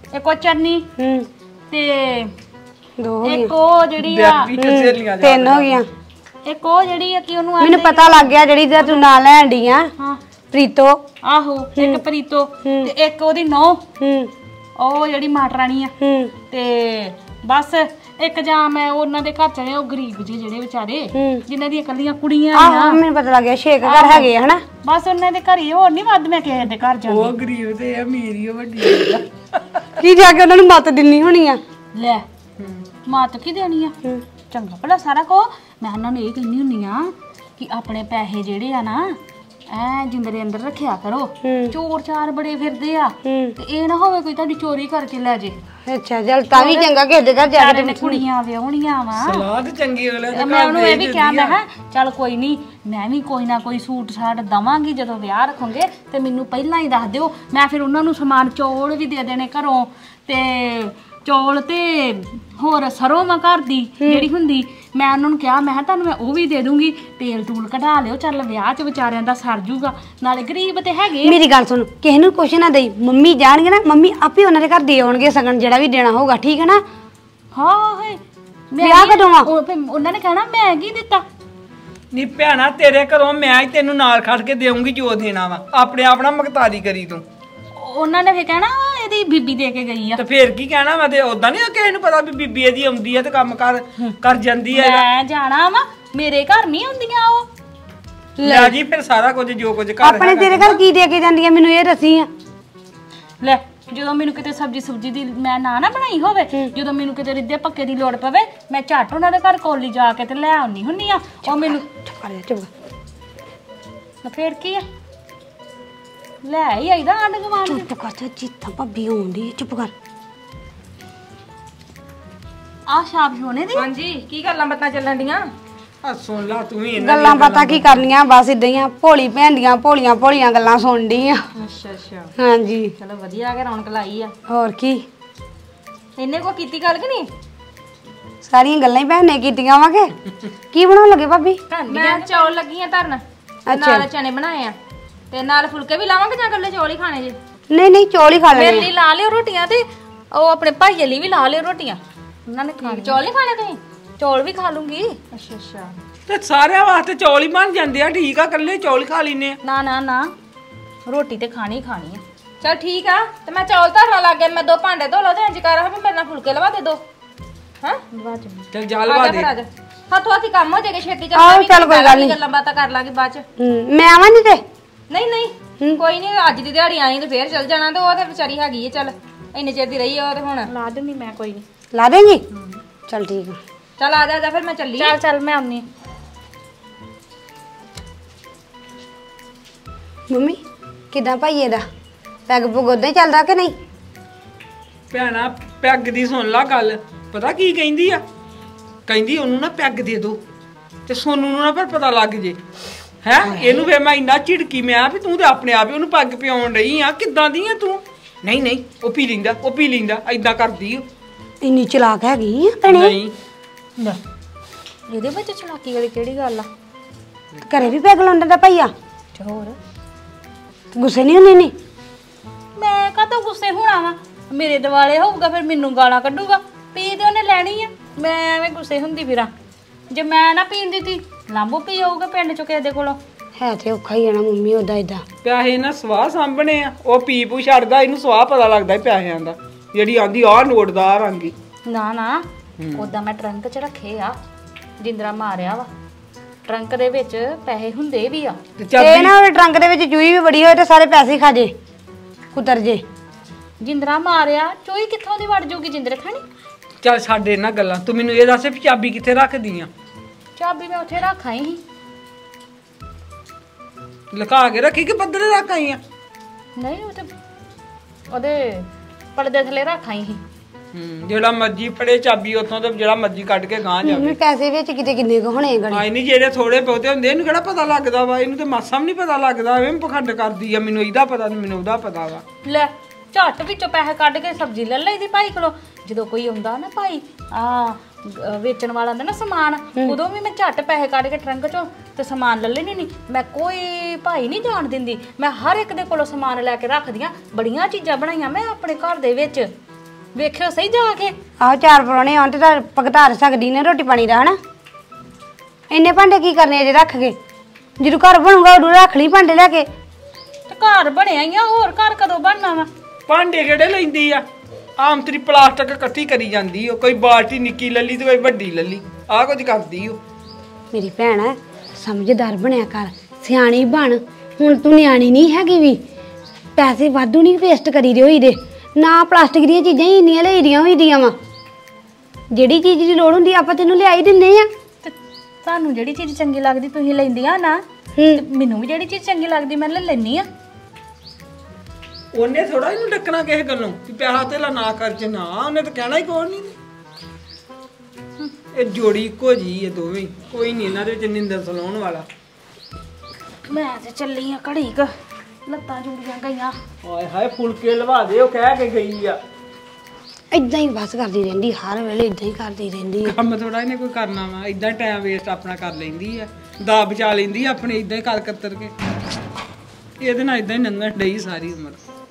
ਇੱਕ ਉਹ ਚਰਨੀ ਤੇ ਦੋ ਹੋ ਇੱਕ ਉਹ ਜਿਹੜੀ ਆ ਤਿੰਨ ਹੋ ਗਈਆਂ। ਇੱਕ ਉਹ ਜਿਹੜੀ ਆ ਕਿ ਉਹਨੂੰ ਮੈਨੂੰ ਪਤਾ ਲੱਗ ਗਿਆ ਜਿਹੜੀ ਦਾ ਤੂੰ ਨਾਂ ਲੈਣ ਡਈ ਆ। ਹਾਂ ਪ੍ਰੀਤੋ। ਆਹੋ ਇੱਕ ਪ੍ਰੀਤੋ ਤੇ ਇੱਕ ਉਹਦੀ ਨੌ ਉਹ ਜਿਹੜੀ ਮਾਟਰਾਣੀ ਆ ਤੇ ਬਸ ਇੱਕ ਜਾਂ ਮੈਂ ਉਹਨਾਂ ਦੇ ਘਰ ਚਲੇ ਉਹ ਗਰੀਬ ਜਿਹੇ ਜਿਹੜੇ ਵਿਚਾਰੇ ਜਿਨ੍ਹਾਂ ਦੀਆਂ ਇਕੱਲੀਆਂ ਕੁੜੀਆਂ ਆਹੋ ਮੈਨੂੰ ਪਤਾ ਲੱਗ ਗਿਆ 6 ਘਰ ਹੈਗੇ ਆ ਹਨਾ। ਬਸ ਉਹਨਾਂ ਦੇ ਘਰ ਹੀ ਹੋਰ ਨਹੀਂ ਵੱਧ ਮੈਂ ਕਿਸੇ ਦੇ ਘਰ ਜਾਂਦੀ ਉਹ ਗਰੀਬ ਤੇ ਅਮੀਰ ਹੀ ਵੱਡੀ ਕੀ ਜਾ ਕੇ ਉਹਨਾਂ ਨੂੰ ਮੱਤ ਦਿੰਨੀ ਹੋਣੀ ਆ। ਲੈ ਮਾਤ ਕੀ ਦੇਣੀ ਆ ਚੰਗਾ ਭਲਾ ਸਾਰਾ ਕੋ ਮੈਂ ਉਹਨਾਂ ਨੂੰ ਇਹ ਕਹਿੰਦੀ ਹੁੰਨੀ ਆ ਕਿ ਆਪਣੇ ਪੈਸੇ ਜਿਹੜੇ ਆ ਨਾ ਐ ਜਿੰਦਰੇ ਅੰਦਰ ਰੱਖਿਆ ਕਰੋ ਚੋਰ ਚਾਰ ਬੜੇ ਫਿਰਦੇ ਆ ਤੇ ਇਹ ਨਾ ਹੋਵੇ ਕੋਈ ਤੁਹਾਡੀ ਚੋਰੀ ਕਰਕੇ ਲੈ ਜੇ। ਅੱਛਾ ਚੱਲ ਤਾਂ ਵੀ ਚੰਗਾ ਕਿਸੇ ਦੇ ਘਰ ਜਾ ਕੇ ਨੇ ਕੁੜੀਆਂ ਵਿਆਹੁਣੀਆਂ ਵਾ ਸਲਾਦ ਚੰਗੀ ਅਗਲੇ ਦੇ ਮੈਂ ਉਹਨੂੰ ਇਹ ਵੀ ਕਿਹਾ ਮੈਂ ਕਿਹਾ ਚੱਲ ਕੋਈ ਨਹੀਂ ਮੈਂ ਵੀ ਕੋਈ ਨਾ ਕੋਈ ਸੂਟ ਸਾਟ ਦਵਾਂਗੀ ਜਦੋਂ ਵਿਆਹ ਰੱਖੋਗੇ ਤੇ ਮੈਨੂੰ ਪਹਿਲਾਂ ਹੀ ਦੱਸ ਦਿਓ। ਮੈਂ ਫਿਰ ਉਹਨਾਂ ਨੂੰ ਸਮਾਨ ਚੌਲ ਵੀ ਦੇ ਦੇਣੇ ਘਰੋਂ ਤੇ ਚੌਲ ਤੇ ਹੋਰ ਸਰੋਂ ਵਾ ਘਰ ਦੀ ਜਿਹੜੀ ਹੁੰਦੀ ਮੈਂ ਉਹਨਾਂ ਨੂੰ ਕਿਹਾ ਮੈਂ ਕਿਹਾ ਤੁਹਾਨੂੰ ਮੈਂ ਉਹ ਵੀ ਦੇ ਦੂੰਗੀ ਤੇਲ ਤੂਲ ਕਢਾ ਲਿਓ ਚੱਲ ਵਿਆਹ 'ਚ ਵਿਚਾਰਿਆਂ ਦਾ ਸਰ ਜੂਗਾ ਨਾਲੇ ਗਰੀਬ ਤੇ ਹੈਗੇ। ਮੇਰੀ ਗੱਲ ਸੁਣ ਕਿਸੇ ਨੂੰ ਕੁਛ ਨਾ ਦੇਈ ਮੰਮੀ ਜਾਣਗੇ ਨਾ ਮੰਮੀ ਆਪੇ ਉਹਨਾਂ ਦੇ ਘਰ ਦੇ ਆਉਣਗੇ ਸਗਨ ਜਿਹੜਾ ਵੀ ਦੇਣਾ ਹੋਊਗਾ ਠੀਕ ਹੈ ਨਾ। ਹਾਂ ਹੈ ਵਿਆਹ ਕਦੋਂ ਆ? ਉਹਨਾਂ ਨੇ ਕਹਿਣਾ ਮੈਂ ਕੀ ਦਿੱਤਾ ਨੀ ਭੈਣਾ ਤੇਰੇ ਘਰੋਂ ਮੈਂ ਹੀ ਤੈਨੂੰ ਨਾਲ ਖੜ ਕੇ ਦੇਵਾਂਗੀ ਜੋ ਦੇਣਾ ਵਾ ਆਪਣੇ ਆਪ ਨਾਲ ਮਕਤਾਰੀ ਕਰੀ ਤੂੰ। ਉਹਨਾਂ ਨੇ ਫੇ ਕਹਿਣਾ ਇਹਦੀ ਬੀਬੀ ਦੇ ਕੇ ਗਈ ਆ ਤੇ ਫੇਰ ਕੀ ਕਹਿਣਾ ਮੈਂ ਤੇ ਉਦਾਂ ਨਹੀਂ ਕਿਸੇ ਨੂੰ ਪਤਾ ਵੀ ਬੀਬੀ ਇਹਦੀ ਆਉਂਦੀ ਆ ਤੇ ਕੰਮ ਕਰ ਜਾਂਦੀ ਆ। ਮੈਂ ਜਾਣਾ ਵਾ ਮੇਰੇ ਘਰ ਨਹੀਂ ਆਉਂਦੀਆਂ ਉਹ ਲੈ ਜੀ ਫਿਰ ਸਾਰਾ ਕੁਝ ਜੋ ਕੁਝ ਘਰ ਆਪਣੇ ਤੇਰੇ ਘਰ ਕੀ ਦੇ ਕੇ ਜਾਂਦੀ ਆ ਮੈਨੂੰ ਇਹ ਦੱਸੀ ਆ। ਲੈ ਜਦੋਂ ਮੈਨੂੰ ਕਿਤੇ ਸਬਜੀ ਦੀ ਮੈਂ ਨਾ ਬਣਾਈ ਹੋਵੇ ਜਦੋਂ ਮੈਨੂੰ ਕਿਤੇ ਰਿੱਧੇ ਪੱਕੇ ਦੀ ਲੋੜ ਪਵੇ ਮੈਂ ਝੱਟ ਉਹਨਾਂ ਦੇ ਘਰ ਕੋਲੀ ਜਾ ਕੇ ਤੇ ਲੈ ਆਉਣੀ ਹੁੰਨੀ ਆ ਉਹ ਮੈਨੂੰ ਫੇਰ ਕੀ ਆ ਲੈ ਹੀ ਆਈਦਾ ਆਂਢ ਗੁਆਂਢ ਚੁੱਪ ਕਰ ਜਾ ਜੀਤਾ ਭਾਬੀ ਆਉਂਦੀ ਚੁੱਪ ਕਰ। ਆ ਸ਼ਾਬ ਹੋਣੇ ਦੀ ਹਾਂਜੀ ਕੀ ਗੱਲਾਂ ਬਾਤਾਂ ਚੱਲਣ ਡੀਆਂ? ਆ ਸੁਣ ਲਾ ਤੂੰ ਵੀ ਗੱਲਾਂ ਬਾਤਾਂ ਕੀ ਕਰਨੀਆਂ ਬਸ ਇਦਾਂ ਹੀ ਆ ਭੋਲੀ ਭੈਣ ਦੀਆਂ ਭੋਲੀਆਂ ਗੱਲਾਂ ਸੁਣਦੀ ਆ। ਅੱਛਾ ਹਾਂਜੀ ਚਲੋ ਵਧੀਆ ਆ ਕੇ ਰੌਣਕ ਲਾਈ ਆ। ਹੋਰ ਕੀ ਇਹਨੇ ਕੋ ਕੀਤੀ ਗੱਲ ਕਿ ਨਹੀਂ? ਸਾਰੀਆਂ ਗੱਲਾਂ ਹੀ ਭੈਣ ਨੇ ਕੀਤੀਆਂ ਵਾ ਕਿ ਕੀ ਬਣਾਉਣ ਲੱਗੇ ਭਾਬੀ? ਮੈਂ ਚੌਲ ਲੱਗੀ ਆ ਧਰਨ ਤੇ ਨਾਲ ਚਨੇ ਬਣਾਏ ਆ ਤੇ ਨਾਲ ਫੁਲਕੇ ਵੀ ਲਾਵਾਂਗੇ ਜਾਂ ਇਕੱਲੇ ਚੌਲ ਹੀ ਖਾਣੇ ਜੀ? ਨਹੀਂ ਚੌਲ ਹੀ ਖਾ ਮੇਰੇ ਲੈਣੇ ਲਈ ਲਾ ਲਿਓ ਰੋਟੀਆਂ ਤੇ ਉਹ ਆਪਣੇ ਭਾਈਏ ਲਈ ਵੀ ਲਾ ਲਿਓ ਰੋਟੀਆਂ ਉਹਨਾਂ ਨੇ ਖਾਣੀ। ਚੌਲ ਹੀ ਖਾਣੇ ਤੁਸੀਂ? ਚੌਲ ਵੀ ਖਾ ਲੂੰਗੀ। ਅੱਛਾ ਤੇ ਸਾਰਿਆਂ ਵਾਸਤੇ ਚੌਲ ਹੀ ਬਣ ਜਾਂਦੇ ਆ ਠੀਕ ਆ ਇਕੱਲੇ ਚੌਲ ਖਾ ਲੈਨੇ ਆ। ਨਾ ਰੋਟੀ ਤੇ ਖਾਣੀ ਆ। ਚਲ ਠੀਕ ਆ ਤੇ ਮੈਂ ਚੌਲ ਧਰਨ ਲੱਗ ਗਿਆ ਮੈਂ 2 ਭਾਂਡੇ ਧੋ ਲਾ ਤੇ ਇੰਜ ਕਰ ਵੀ ਮੇਰੇ ਨਾਲ ਫੁਲਕੇ ਲਵਾ ਦੇ 2 ਹਾਂ ਚੱਲ ਜਾ ਲਵਾ ਦੇ ਹੱਥੋਂ ਹੱਥੀ ਕੰਮ ਹੋ ਜਾਏਗਾ ਛੇਤੀ ਆਹੋ, ਚੱਲ ਕੋਈ ਗੱਲ ਨੀ। ਗੱਲਾਂ ਬਾਤਾਂ ਕਰ ਲਾਂਗੇ ਬਾਅਦ ਚ। ਮੈਂ ਆਵਾਂ ਨਹੀਂ ਤੇ ਨਹੀਂ ਕੋਈ ਨਹੀਂ ਅੱਜ ਦੀ ਦਿਹਾੜੀ ਆਈ ਤੇ ਫੇਰ ਚੱਲ ਜਾਣਾ ਤੇ ਉਹ ਤੇ ਵਿਚਾਰੀ ਹੈਗੀ ਹੈ ਚੱਲ ਇੰਨੇ ਚਿਰ ਦੀ ਰਹੀ ਆ ਉਹ ਤੇ ਹੁਣ ਲਾ ਦਿੰਦੀ ਮੈਂ ਕੋਈ ਨਹੀਂ ਲਾ ਦੇਂਗੀ ਚੱਲ ਠੀਕ ਆ। ਚੱਲ ਆ ਜਾ ਫਿਰ ਮੈਂ ਚੱਲੀ ਚੱਲ ਮੈਂ ਆਉਣੀ ਮੰਮੀ ਕਿਦਾਂ ਭਾਈਏ ਦਾ ਪੈਗ ਪੁਗ ਉਦਾਂ ਹੀ ਚੱਲਦਾ ਕਿ ਨਹੀਂ? ਭੈਣਾ ਪੈਗ ਦੀ ਸੁਣ ਲਾ ਗੱਲ ਪਤਾ ਕੀ ਕਹਿੰਦੀ ਆ ਕਹਿੰਦੀ ਉਹਨੂੰ ਨਾ ਪੈਗ ਦੇ ਦੋ ਤੇ ਸੋਨੂੰ ਨੂੰ ਨਾ ਪਰ ਪਤਾ ਲੱਗ ਜੇ ਹੈ ਇਹਨੂੰ ਫੇਰ ਮੈਂ ਇੰਨਾ ਝਿੜਕੀ ਮੈਂ ਵੀ ਤੂੰ ਤੇ ਆਪਣੇ ਆਪ ਹੀ ਉਹਨੂੰ ਪੱਗ ਪਿਆਉਣ ਰਹੀ ਆ ਕਿੱਦਾਂ ਦੀ ਆ ਤੂੰ? ਨਹੀਂ ਉਹ ਪੀ ਲੈਂਦਾ ਐਦਾਂ ਕਰਦੀ ਓ। ਇੰਨੀ ਚਲਾਕ ਹੈਗੀ ਆ ਭੈਣੇ? ਨਹੀਂ ਲੈ ਇਹਦੇ ਵਿੱਚ ਚਲਾਕੀ ਵਾਲੀ ਕਿਹੜੀ ਗੱਲ ਆ ਘਰੇ ਵੀ ਪੈਗ ਲਾਉਂਦਾ ਦਾ ਭਾਈਆ ਤੇ ਹੋਰ ਗੁੱਸੇ ਨਹੀਂ ਹੁੰਦੀ ਨੀ? ਮੈਂ ਕਾਹਤੋਂ ਗੁੱਸੇ ਹੋਣਾ ਵਾ ਮੇਰੇ ਦਿਵਾਲੇ ਹੋਊਗਾ ਫਿਰ ਮੈਨੂੰ ਗਾਲਾਂ ਕੱਢੂਗਾ ਪੀ ਤੇ ਉਹਨੇ ਲੈਣੀ ਆ ਮੈਂ ਐਵੇਂ ਗੁੱਸੇ ਹੁੰਦੀ ਫਿਰਾਂ ਜੇ ਮੈਂ ਨਾ ਪੀਂਦੀ ਤੀ ਲਾਂਬੋ ਪੀ ਆਊਗਾ ਪਿੰਡ ਚੋਂ ਕਿਸੇ ਦੇ ਕੋਲੋਂ ਹੈ ਤੇ ਔਖਾ ਹੀ ਆ ਨਾ ਮੰਮੀ ਉਦਾਂ ਇਦਾਂ ਪੈਸੇ ਨਾ ਸਵਾਹ ਸਾਂਭਣੇ ਆ ਉਹ ਪੀਪੂ ਛੱਡਦਾ ਇਹਨੂੰ ਸਵਾਹ ਪਤਾ ਲੱਗਦਾ ਪੈਸਿਆਂ ਦਾ ਜਿਹੜੀ ਆਂਦੀ ਆਹ ਨੋਟਦਾਰ ਆਂਗੀ ਨਾ ਉਦਾਂ ਮੈਂ ਟਰੰਕ 'ਚ ਰੱਖੇ ਆ ਜਿੰਦਰਾ ਮਾਰਿਆ ਵਾ ਟਰੰਕ ਦੇ ਵਿੱਚ ਪੈਸੇ ਹੁੰਦੇ ਵੀ ਆ ਤੇ ਨਾ ਉਹ ਟਰੰਕ ਦੇ ਵਿੱਚ ਚੂਹੀ ਵੀ ਬੜੀ ਹੋਏ ਤੇ ਸਾਰੇ ਪੈਸੇ ਹੀ ਖਾ ਜੇ ਕੁਤਰ ਜੇ ਜਿੰਦਰਾ ਮਾਰਿਆ ਚੋਈ ਕਿੱਥੋਂ ਦੀ ਵੜ ਜਾਊਗੀ ਜਿੰਦਰੇ ਖਾਣੀ ਚੱਲ ਛੱਡ ਇਹਨਾਂ ਗੱਲਾਂ ਤੂੰ ਮੈਨੂੰ ਇਹ ਦੱਸ ਵੀ ਚਾਬੀ ਕਿੱਥੇ ਰੱਖਦੀ ਆ? ਚਾਬੀ ਮੈਂ ਉੱਥੇ ਰੱਖ ਆਈ ਸੀ ਲੁਕਾ ਕੇ ਰੱਖੀ ਕਿ ਪੱਧਰੇ ਰੱਖ ਆਈ ਆ? ਨਹੀਂ ਉਹ ਤੇ ਉਹਦੇ ਪਰਦੇ ਥੱਲੇ ਰੱਖ ਆਈ ਸੀ ਜਿਹੜਾ ਮਰਜੀ ਫੜੇ ਚਾਬੀ ਉੱਥੋਂ ਤੇ ਜਿਹੜਾ ਮਰਜੀ ਕੱਢ ਕੇ ਗਾਂ ਜਾਵੇ ਮੰਮੀ ਪੈਸੇ ਵਿੱਚ ਕਿਤੇ ਕਿੰਨੇ ਕੁ ਹੋਣੇ ਗੜੇ ਆਈ ਨਹੀਂ ਜਿਹੜੇ ਥੋੜੇ ਬਹੁਤੇ ਹੁੰਦੇ ਇਹਨੂੰ ਕਿਹੜਾ ਪਤਾ ਲੱਗਦਾ ਵਾ ਇਹਨੂੰ ਤੇ ਮਾਸਾ ਵੀ ਨਹੀਂ ਪਤਾ ਲੱਗਦਾ ਐਵੇਂ ਪਖੰਡ ਕਰਦੀ ਆ ਮੈਨੂੰ ਇਹਦਾ ਪਤਾ ਨਹੀਂ ਮੈਨੂੰ ਉਹਦਾ ਪਤਾ ਵਾ ਲੈ ਝੱਟ ਵਿੱਚੋਂ ਪੈਸੇ ਕੱਢ ਕੇ ਸਬਜ਼ੀ ਲੈ ਲਈਦੀ ਭਾਈ ਕੋਲੋਂ ਜਦੋਂ ਕੋਈ ਆਉਂਦਾ ਨਾ ਭਾਈ ਵੇਚਣ ਵਾਲਾ ਹੁੰਦਾ ਨਾ ਸਮਾਨ ਉਦੋਂ ਵੀ ਮੈਂ ਝੱਟ ਪੈਸੇ ਕੱਢ ਕੇ ਟਰੰਕ ਚੋਂ ਤੇ ਸਮਾਨ ਲੈ ਲੈਣੀ ਨਹੀਂ ਮੈਂ ਕੋਈ ਭਾਈ ਨਹੀਂ ਜਾਣ ਦਿੰਦੀ ਮੈਂ ਹਰ ਇੱਕ ਦੇ ਕੋਲੋਂ ਸਮਾਨ ਲੈ ਕੇ ਰੱਖਦੀਆਂ ਬੜੀਆਂ ਚੀਜ਼ਾਂ ਬਣਾਈਆਂ ਮੈਂ ਆਪਣੇ ਘਰ ਦੇ ਵਿੱਚ ਵੇਖਿਓ ਸਹੀ ਜਾ ਕੇ। ਆਹੋ 4 ਪਰੌਣੇ ਆਉਣ ਤੇ ਤਾਂ ਭਗਤਾ ਸਕਦੀ ਨੇ ਰੋਟੀ ਪਾਣੀ ਦਾ ਹਨਾ। ਇੰਨੇ ਭਾਂਡੇ ਕੀ ਕਰਨੇ ਅਜੇ ਰੱਖ ਕੇ? ਜਦੋਂ ਘਰ ਬਣੂਗਾ ਉਦੋਂ ਰੱਖ ਲਈ ਭਾਂਡੇ ਲੈ ਕੇ। ਤੇ ਘਰ ਬਣਿਆ ਹੀ ਆ, ਹੋਰ ਘਰ ਕਦੋਂ ਬਣਨਾ ਵਾ? ਭਾਂਡੇ ਕਿਹੜੇ ਲੈਂਦੀ ਆ? ਆਮ ਤਰੀ ਪਲਾਸਟਿਕ ਇਕੱਠੀ ਕਰੀ ਜਾਂਦੀ ਉਹ, ਕੋਈ ਬਾਲਟੀ ਨਿੱਕੀ ਲੱਲੀ ਤੇ ਕੋਈ ਵੱਡੀ ਲੱਲੀ, ਆਹ ਕੁਝ ਕਰਦੀ ਉਹ। ਮੇਰੀ ਭੈਣ ਹੈ ਸਮਝਦਾਰ ਬਣਿਆ ਕਰ, ਸਿਆਣੀ ਬਣ। ਹੁਣ ਤੂੰ ਨਿਆਣੀ ਨਹੀਂ ਹੈਗੀ ਵੀ, ਪੈਸੇ ਵਾਧੂ ਨਹੀਂ ਵੇਸਟ ਕਰੀਦੇ ਹੋਈਦੇ ਨਾ। ਪਲਾਸਟਿਕ ਦੀਆਂ ਚੀਜ਼ਾਂ ਹੀ ਇੰਨੀਆਂ ਲਈਦੀਆਂ ਹੋਈਆਂ ਵਾ। ਜਿਹੜੀ ਚੀਜ਼ ਦੀ ਲੋੜ ਹੁੰਦੀ ਆਪਾਂ ਤੈਨੂੰ ਲਿਆਈ ਦਿੰਦੇ ਆ। ਤੇ ਤੁਹਾਨੂੰ ਜਿਹੜੀ ਚੀਜ਼ ਚੰਗੀ ਲੱਗਦੀ ਤੁਸੀਂ ਲੈਂਦੀਆਂ ਨਾ, ਤੇ ਮੈਨੂੰ ਵੀ ਜਿਹੜੀ ਚੀਜ਼ ਚੰਗੀ ਲੱਗਦੀ ਮੈਂ ਲੈ ਲੈਣੀ ਆ। ਉਹਨੇ ਥੋੜਾ ਇਹਨੂੰ ਡੱਕਣਾ ਕਿਸੇ ਗੱਲੋਂ ਕਿ ਪਿਆਹਾ ਤੇਲਾ ਨਾ ਖਰਚ, ਨਾ ਉਹਨੇ ਤਾਂ ਕਹਿਣਾ ਹੀ ਕੋਈ ਨਹੀਂ। ਇਹ ਜੋੜੀ ਇੱਕੋ ਜੀ ਇਹ ਦੋਵੇਂ, ਕੋਈ ਨਹੀਂ ਇਹਨਾਂ ਦੇ ਵਿੱਚ ਨਿੰਦਰ ਸਲਾਉਣ ਵਾਲਾ। ਮੈਂ ਤੇ ਚੱਲੀ ਆ ਘੜੀ ਕ, ਲੱਤਾਂ ਜੁੜੀਆਂ ਗਈਆਂ। ਹਾਏ ਹਾਏ ਫੁਲਕੇ ਲਵਾ ਦੇ, ਉਹ ਕਹਿ ਕੇ ਗਈ ਆ। ਇਦਾਂ ਹੀ ਬਸ ਕਰਦੀ ਰਹਿੰਦੀ, ਹਰ ਵੇਲੇ ਇਦਾਂ ਹੀ ਕਰਦੀ ਰਹਿੰਦੀ ਆ। ਕੰਮ ਥੋੜਾ ਇਹਨੇ ਕੋਈ ਕਰਨਾ ਵਾ, ਇਦਾਂ ਟਾਈਮ ਵੇਸਟ ਆਪਣਾ ਕਰ ਲੈਂਦੀ ਆ, ਦਾ ਬਚਾ ਲੈਂਦੀ ਆ ਆਪਣੇ, ਇਦਾਂ ਹੀ ਕਰ ਕਤਰ ਕੇ। ਇਹਦੇ ਨਾਲ ਇਦਾਂ ਹੀ ਲੰਘਣ ਡਈ ਸਾਰੀ ਉਮਰ।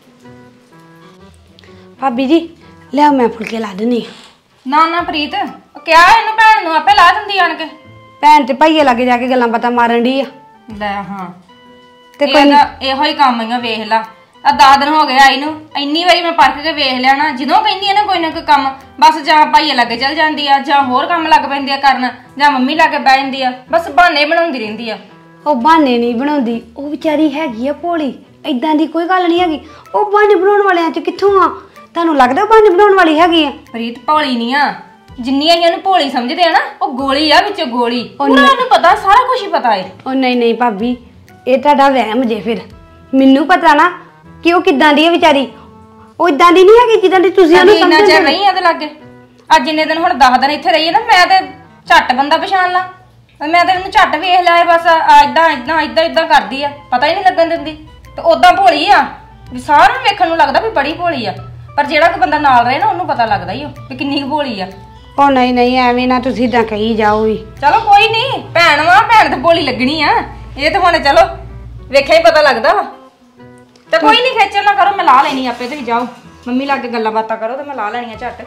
ਭਾਬੀ ਜੀ ਲਿਆਓ ਮੈਂ ਫੁਲਕੇ ਲਾ ਦਿੰਦੀ ਆ। ਨਾ ਪ੍ਰੀਤ, ਉਹ ਕਿਹਾ ਇਹਨੂੰ ਭੈਣ ਨੂੰ ਆਪੇ ਲਾ ਦਿੰਦੀ ਆਣ ਕੇ। ਭੈਣ ਤੇ ਭਾਈਏ ਲੱਗੇ ਜਾ ਕੇ ਗੱਲਾਂ ਬਾਤਾਂ ਮਾਰਨ ਡਈ ਆ। ਲੈ ਹਾਂ, ਤੇ ਕੋਈ ਇਹੋ ਹੀ ਕੰਮ ਹੀ ਆ। ਵੇਖ ਲਾ, ਆ 10 ਦਿਨ ਹੋ ਗਏ ਆਈ ਨੂੰ, ਇੰਨੀ ਵਾਰੀ ਮੈਂ ਪਰਖ ਕੇ ਵੇਖ ਲਿਆ ਨਾ, ਜਦੋਂ ਕਹਿੰਦੀ ਆ ਨਾ ਕੋਈ ਨਾ ਕੋਈ ਕੰਮ, ਬਸ ਜਾਂ ਭਾਈਏ ਲੱਗੇ ਚੱਲ ਜਾਂਦੀ ਆ, ਜਾਂ ਹੋਰ ਕੰਮ ਲੱਗ ਪੈਂਦੀ ਆ ਕਰਨ, ਜਾਂ ਮੰਮੀ ਲੱਗੇ ਬਹਿ ਜਾਂਦੀ ਆ, ਬਸ ਬਹਾਨੇ ਬਣਾਉਂਦੀ ਰਹਿੰਦੀ ਆ। ਉਹ ਬਹਾਨੇ ਨਹੀਂ ਬਣਾਉਂਦੀ, ਉਹ ਵਿਚਾਰੀ ਹੈਗੀ ਆ ਭੋਲੀ, ਇਦਾਂ ਦੀ ਕੋਈ ਗੱਲ ਨਹੀਂ ਹੈਗੀ। ਉਹ ਬਹਾਨੇ ਬਣਾਉਣ ਵਾਲਿਆਂ ਚ ਕਿੱਥੋਂ ਆ? ਤੁਹਾਨੂੰ ਲੱਗਦਾ ਬਹਾਨੇ ਬਣਾਉਣ ਵਾਲੀ ਹੈਗੀ ਆ? ਪ੍ਰੀਤ ਭੋਲੀ ਨਹੀਂ ਆ, ਜਿੰਨੀਆਂ ਹੀ ਉਹਨੂੰ ਭੋਲੀ ਸਮਝਦੇ ਆ ਨਾ, ਉਹ ਗੋਲੀ ਆ ਵਿੱਚੋਂ ਗੋਲੀ। ਉਹਨਾਂ ਨੂੰ ਪਤਾ, ਸਾਰਾ ਕੁਝ ਹੀ ਪਤਾ ਏ। ਉਹ ਨਹੀਂ ਭਾਬੀ, ਇਹ ਤੁਹਾਡਾ ਵਹਿਮ ਜੇ। ਫਿਰ ਮੈਨੂੰ ਪਤਾ ਨਾ ਕਿ ਉਹ ਕਿੱਦਾਂ ਦੀ ਹੈ ਵਿਚਾਰੀ। ਉਹ ਇਦਾਂ ਦੀ ਨਹੀਂ ਹੈਗੀ ਜਿੱਦਾਂ ਦੀ ਤੁਸੀਂ ਉਹਨੂੰ ਇੰਨਾ ਚਿਰ ਸਮਝਦੇ। ਰਹੀ ਇਹਦੇ ਲਾਗੇ, ਅੱਜ ਜਿੰਨੇ ਦਿਨ ਹੁਣ 10 ਦਿਨ ਇੱਥੇ ਰਹੀ ਹੈ ਨਾ, ਮੈਂ ਤੇ ਝੱਟ ਬੰਦਾ ਪਛਾਣ ਲਾ। ਮੈਂ ਤੇ ਇਹਨੂੰ ਝੱਟ ਵੇਖ ਲਿਆ, ਬਸ ਇਦਾਂ ਕਰਦੀ ਆ, ਪਤਾ ਹੀ ਨਹੀਂ ਲੱਗਣ ਦਿੰਦੀ। ਤੇ ਉਦਾਂ ਭੋਲੀ ਆ ਵੀ ਸਾਰਿਆਂ ਨੂੰ ਵੇਖਣ ਨੂੰ ਲੱਗਦਾ ਵੀ ਬੜੀ ਭੋਲੀ ਆ, ਪਰ ਜਿਹੜਾ ਕੋਈ ਬੰਦਾ ਨਾਲ ਰਹੇ ਨਾ ਉਹਨੂੰ ਪਤਾ ਲੱਗਦਾ ਹੀ ਵੀ ਕਿੰਨੀ ਕੁ ਭੋਲੀ ਆ। ਉਹ ਨਹੀਂ ਐਵੇਂ ਨਾ ਤੁਸੀਂ ਇਦਾਂ ਕਹੀ ਜਾਓ ਵੀ। ਚਲੋ ਕੋਈ ਨਹੀਂ, ਭੈਣ ਵਾ, ਭੈਣ ਤੇ ਭੋਲੀ ਲੱਗਣੀ ਆ, ਇਹ ਤਾਂ ਹੁਣ ਚਲੋ ਵੇਖਿਆ ਹੀ ਪਤਾ ਲੱਗਦਾ ਵਾ। ਤੇ ਕੋਈ ਨਹੀਂ, ਖੇਚਲ ਨਾ ਕਰੋ, ਮੈਂ ਲਾ ਲੈਣੀ ਆਪੇ। ਤੁਸੀਂ ਜਾਓ ਮੰਮੀ ਲਾਗੇ ਗੱਲਾਂ ਬਾਤਾਂ ਕਰੋ ਤੇ ਮੈਂ ਲਾ ਲੈਣੀ ਆ ਝੱਟ।